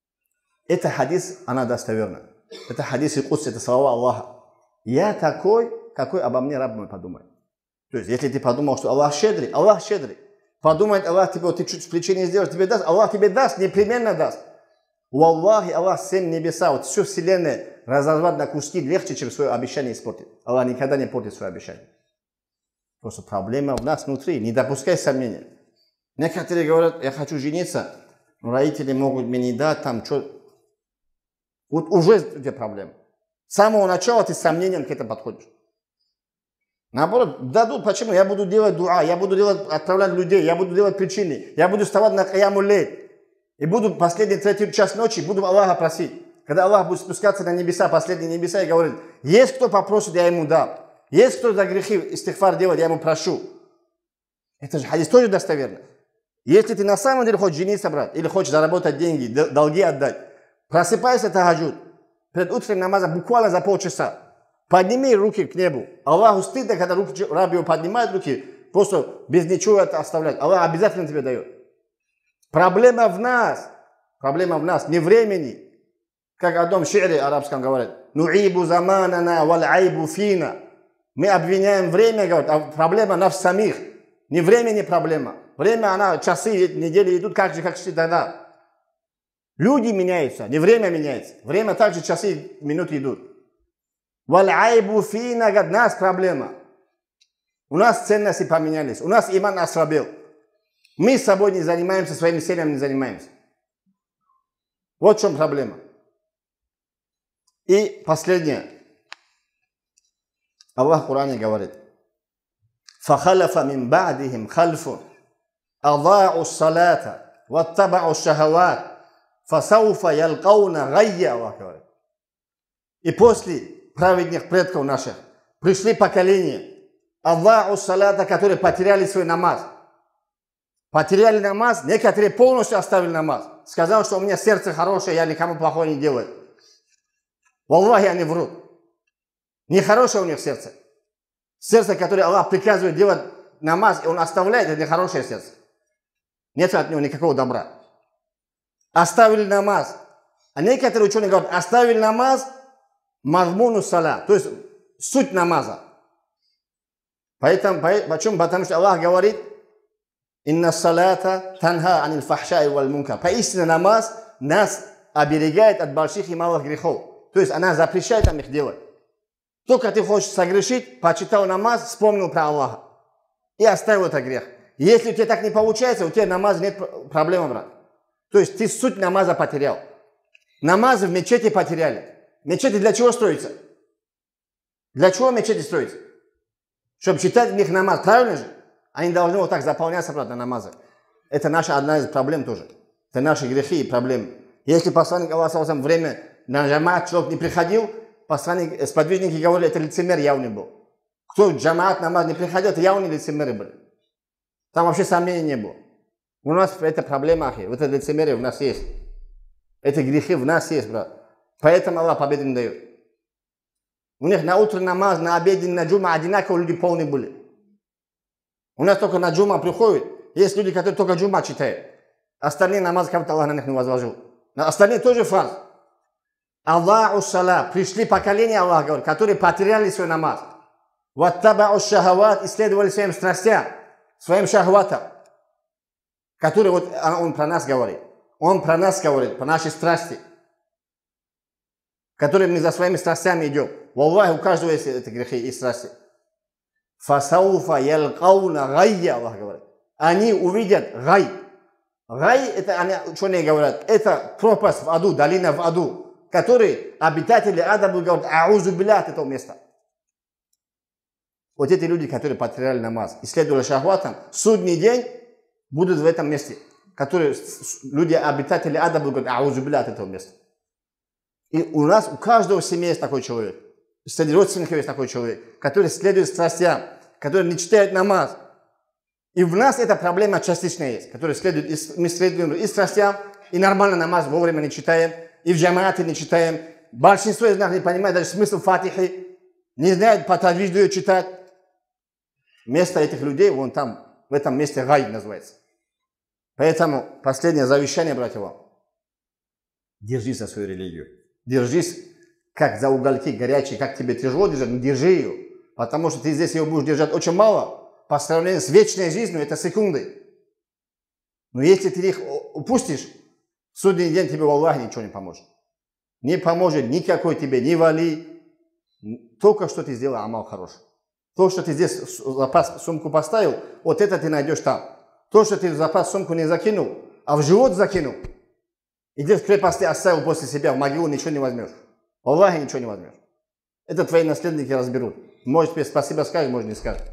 Это хадис, она достоверна. Это хадис и кудс, это слова Аллаха. Я такой, какой обо мне раб мой подумает. То есть, если ты подумал, что Аллах щедрый, Аллах щедрый. Подумает Аллах тебе, вот ты чуть плечи не сделаешь, тебе даст, Аллах тебе даст, непременно даст. У Аллахи, Аллах семь небеса, вот всю вселенную разорвать на куски легче, чем свое обещание испортить. Аллах никогда не портит свое обещание. Просто проблема в нас внутри, не допускай сомнения. Некоторые говорят, я хочу жениться, но родители могут мне не дать, там, что. Вот уже у тебя проблема. С самого начала ты с сомнением к этому подходишь. Наоборот, дадут, почему? Я буду делать дуа, я буду делать, отправлять людей, я буду делать причины, я буду вставать на каяму лейт. И буду последний третий час ночи, буду Аллаха просить. Когда Аллах будет спускаться на небеса, последние небеса, и говорит, есть кто попросит, я ему дам. Есть кто за грехи истихфар делает, я ему прошу. Это же хадис тоже достоверно. Если ты на самом деле хочешь жениться, брат, или хочешь заработать деньги, долги отдать, просыпайся тахаджуд. Перед утренним намазом буквально за полчаса. Подними руки к небу. Аллаху стыдно, когда руки, раб его поднимает руки, просто без ничего это оставлять. Аллах обязательно тебе дает. Проблема в нас. Проблема в нас, не времени. Как о одном шире арабском говорят. Ну'ибу заманана валь айбу фина. Мы обвиняем время, говорят, а проблема нас самих. Не времени проблема. Время, она, часы, недели идут, как же, как же тогда. Люди меняются, не время меняется. Время также, часы, минуты идут. Валь айбу фина, говорят, нас проблема. У нас ценности поменялись, у нас иман ослабел. Мы с собой не занимаемся, своими семьями не занимаемся. Вот в чем проблема. И последнее. Аллах в Коране говорит. فَخَلَفَ مِنْ بَعْدِهِمْ خَلْفٌ أَضَاعُوا الصَّلَاةَ وَاتَّبَعُوا الشَّهَوَاتِ فَسَوْفَ يَلْقَوْنَ غَيًّا. Аллах говорит. И после праведных предков наших пришли поколения, أَضَاعُوا الصَّلَاةَ, которые потеряли свой намаз. Потеряли намаз, некоторые полностью оставили намаз. Сказал, что у меня сердце хорошее, я никому плохого не делаю. Валлахи, они врут. Нехорошее у них сердце. Сердце, которое Аллах приказывает делать намаз, и он оставляет, это нехорошее сердце. Нет от него никакого добра. Оставили намаз. А некоторые ученые говорят, оставили намаз, мазмуну сала, то есть суть намаза. Поэтому, почему? Потому что Аллах говорит, инна салата танха анил фахшай валь мункар. Поистине намаз нас оберегает от больших и малых грехов. То есть она запрещает нам их делать. Только ты хочешь согрешить, почитал намаз, вспомнил про Аллаха. И оставил этот грех. Если у тебя так не получается, у тебя намаз нет проблемы, брат. То есть ты суть намаза потерял. Намазы в мечети потеряли. Мечети для чего строятся? Для чего мечети строятся? Чтобы читать в них намаз. Правильно же? Они должны вот так заполняться, брат, на намазы. Это наша одна из проблем тоже. Это наши грехи и проблемы. Если посланник Аллаха время на джамаат человек не приходил, посланник, сподвижники говорили, это лицемер явный был. Кто в джамаат намаз не приходил, это явные лицемеры были. Там вообще сомнений не было. У нас это проблема, ахи. Вот это лицемерие в нас есть. Эти грехи в нас есть, брат. Поэтому Аллах победы не дает. У них на утро намаз, на обеде, на джума одинаково люди полные были. У нас только на джума приходят. Есть люди, которые только джума читают. Остальные намазы, как будто Аллах на них не возложил. Остальные тоже фарз. Аллаху салам. Пришли поколения, Аллах говорит, которые потеряли свой намаз. Ваттабау шахават, исследовали своим страстям, своим шахватам. Который вот он про нас говорит. Он про нас говорит, про наши страсти. Которые мы за своими страстями идем. Валлахи, у каждого есть эти грехи и страсти. Фасауфа ялкауна гайя, Аллах говорит. Они увидят гай. Гай, это они, ученые говорят, это пропасть в аду, долина в аду, который обитатели ада будут говорить, аузу билля от этого места. Вот эти люди, которые потеряли намаз, исследовали шахватом, судный день будут в этом месте, которые люди, обитатели ада будут говорить, аузу билля от этого места. И у нас, у каждого в семье есть такой человек, среди родственников есть такой человек, который следует страстям, который не читает намаз. И в нас эта проблема частичная есть, которая следует, мы следуем и страстям, и нормально намаз вовремя не читаем, и в джамаате не читаем. Большинство из нас не понимает даже смысл фатихи, не знает по таджвиду ее читать. Вместо этих людей, вон там, в этом месте гай называется. Поэтому последнее завещание, братья, вам. Держись за свою религию. Держись, как за угольки горячие, как тебе тяжело держать, но держи ее. Потому что ты здесь ее будешь держать очень мало. По сравнению с вечной жизнью, это секунды. Но если ты их упустишь, в судный день тебе, Аллах, ничего не поможет. Не поможет никакой тебе, ни вали. Только что ты сделал амал хороший. То, что ты здесь в запас сумку поставил, вот это ты найдешь там. То, что ты в запас сумку не закинул, а в живот закинул, и где в крепости оставил после себя, в могилу ничего не возьмешь. Аллахе ничего не возьмешь. Это твои наследники разберут. Может тебе спасибо скажешь, может не скажешь.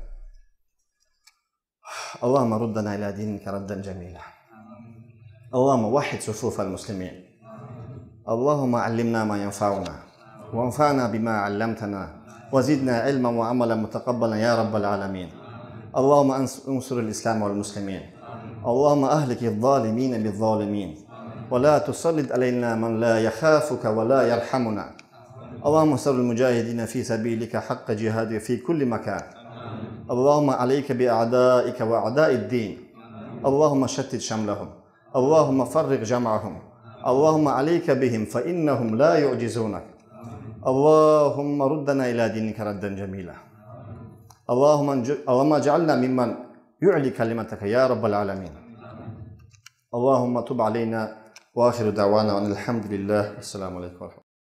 اللهم ردنا إلى دينك ردا جميلا اللهم وحد صفوف المسلمين اللهم علمنا ما ينفعنا وانفعنا بما علمتنا وزدنا علما وعملا متقبلا يا رب العالمين اللهم انصر الإسلام والمسلمين اللهم أهلك الظالمين بالظالمين ولا تسلط علينا من لا يخافك ولا يرحمنا اللهم انصر المجاهدين في سبيلك حق جهاده في كل مكان اللهم عليك بأعدائك وأعداء الدين اللهم شتت شملهم اللهم فرق جمعهم اللهم عليك بهم فإنهم لا يعجزونك اللهم ردنا إلى دينك ردا جميلا اللهم اللهم اجعلنا ممن يعلي كلمتك يا رب العالمين اللهم تب علينا وآخر دعوانا أن الحمد لله والسلام عليكم ورحمة الله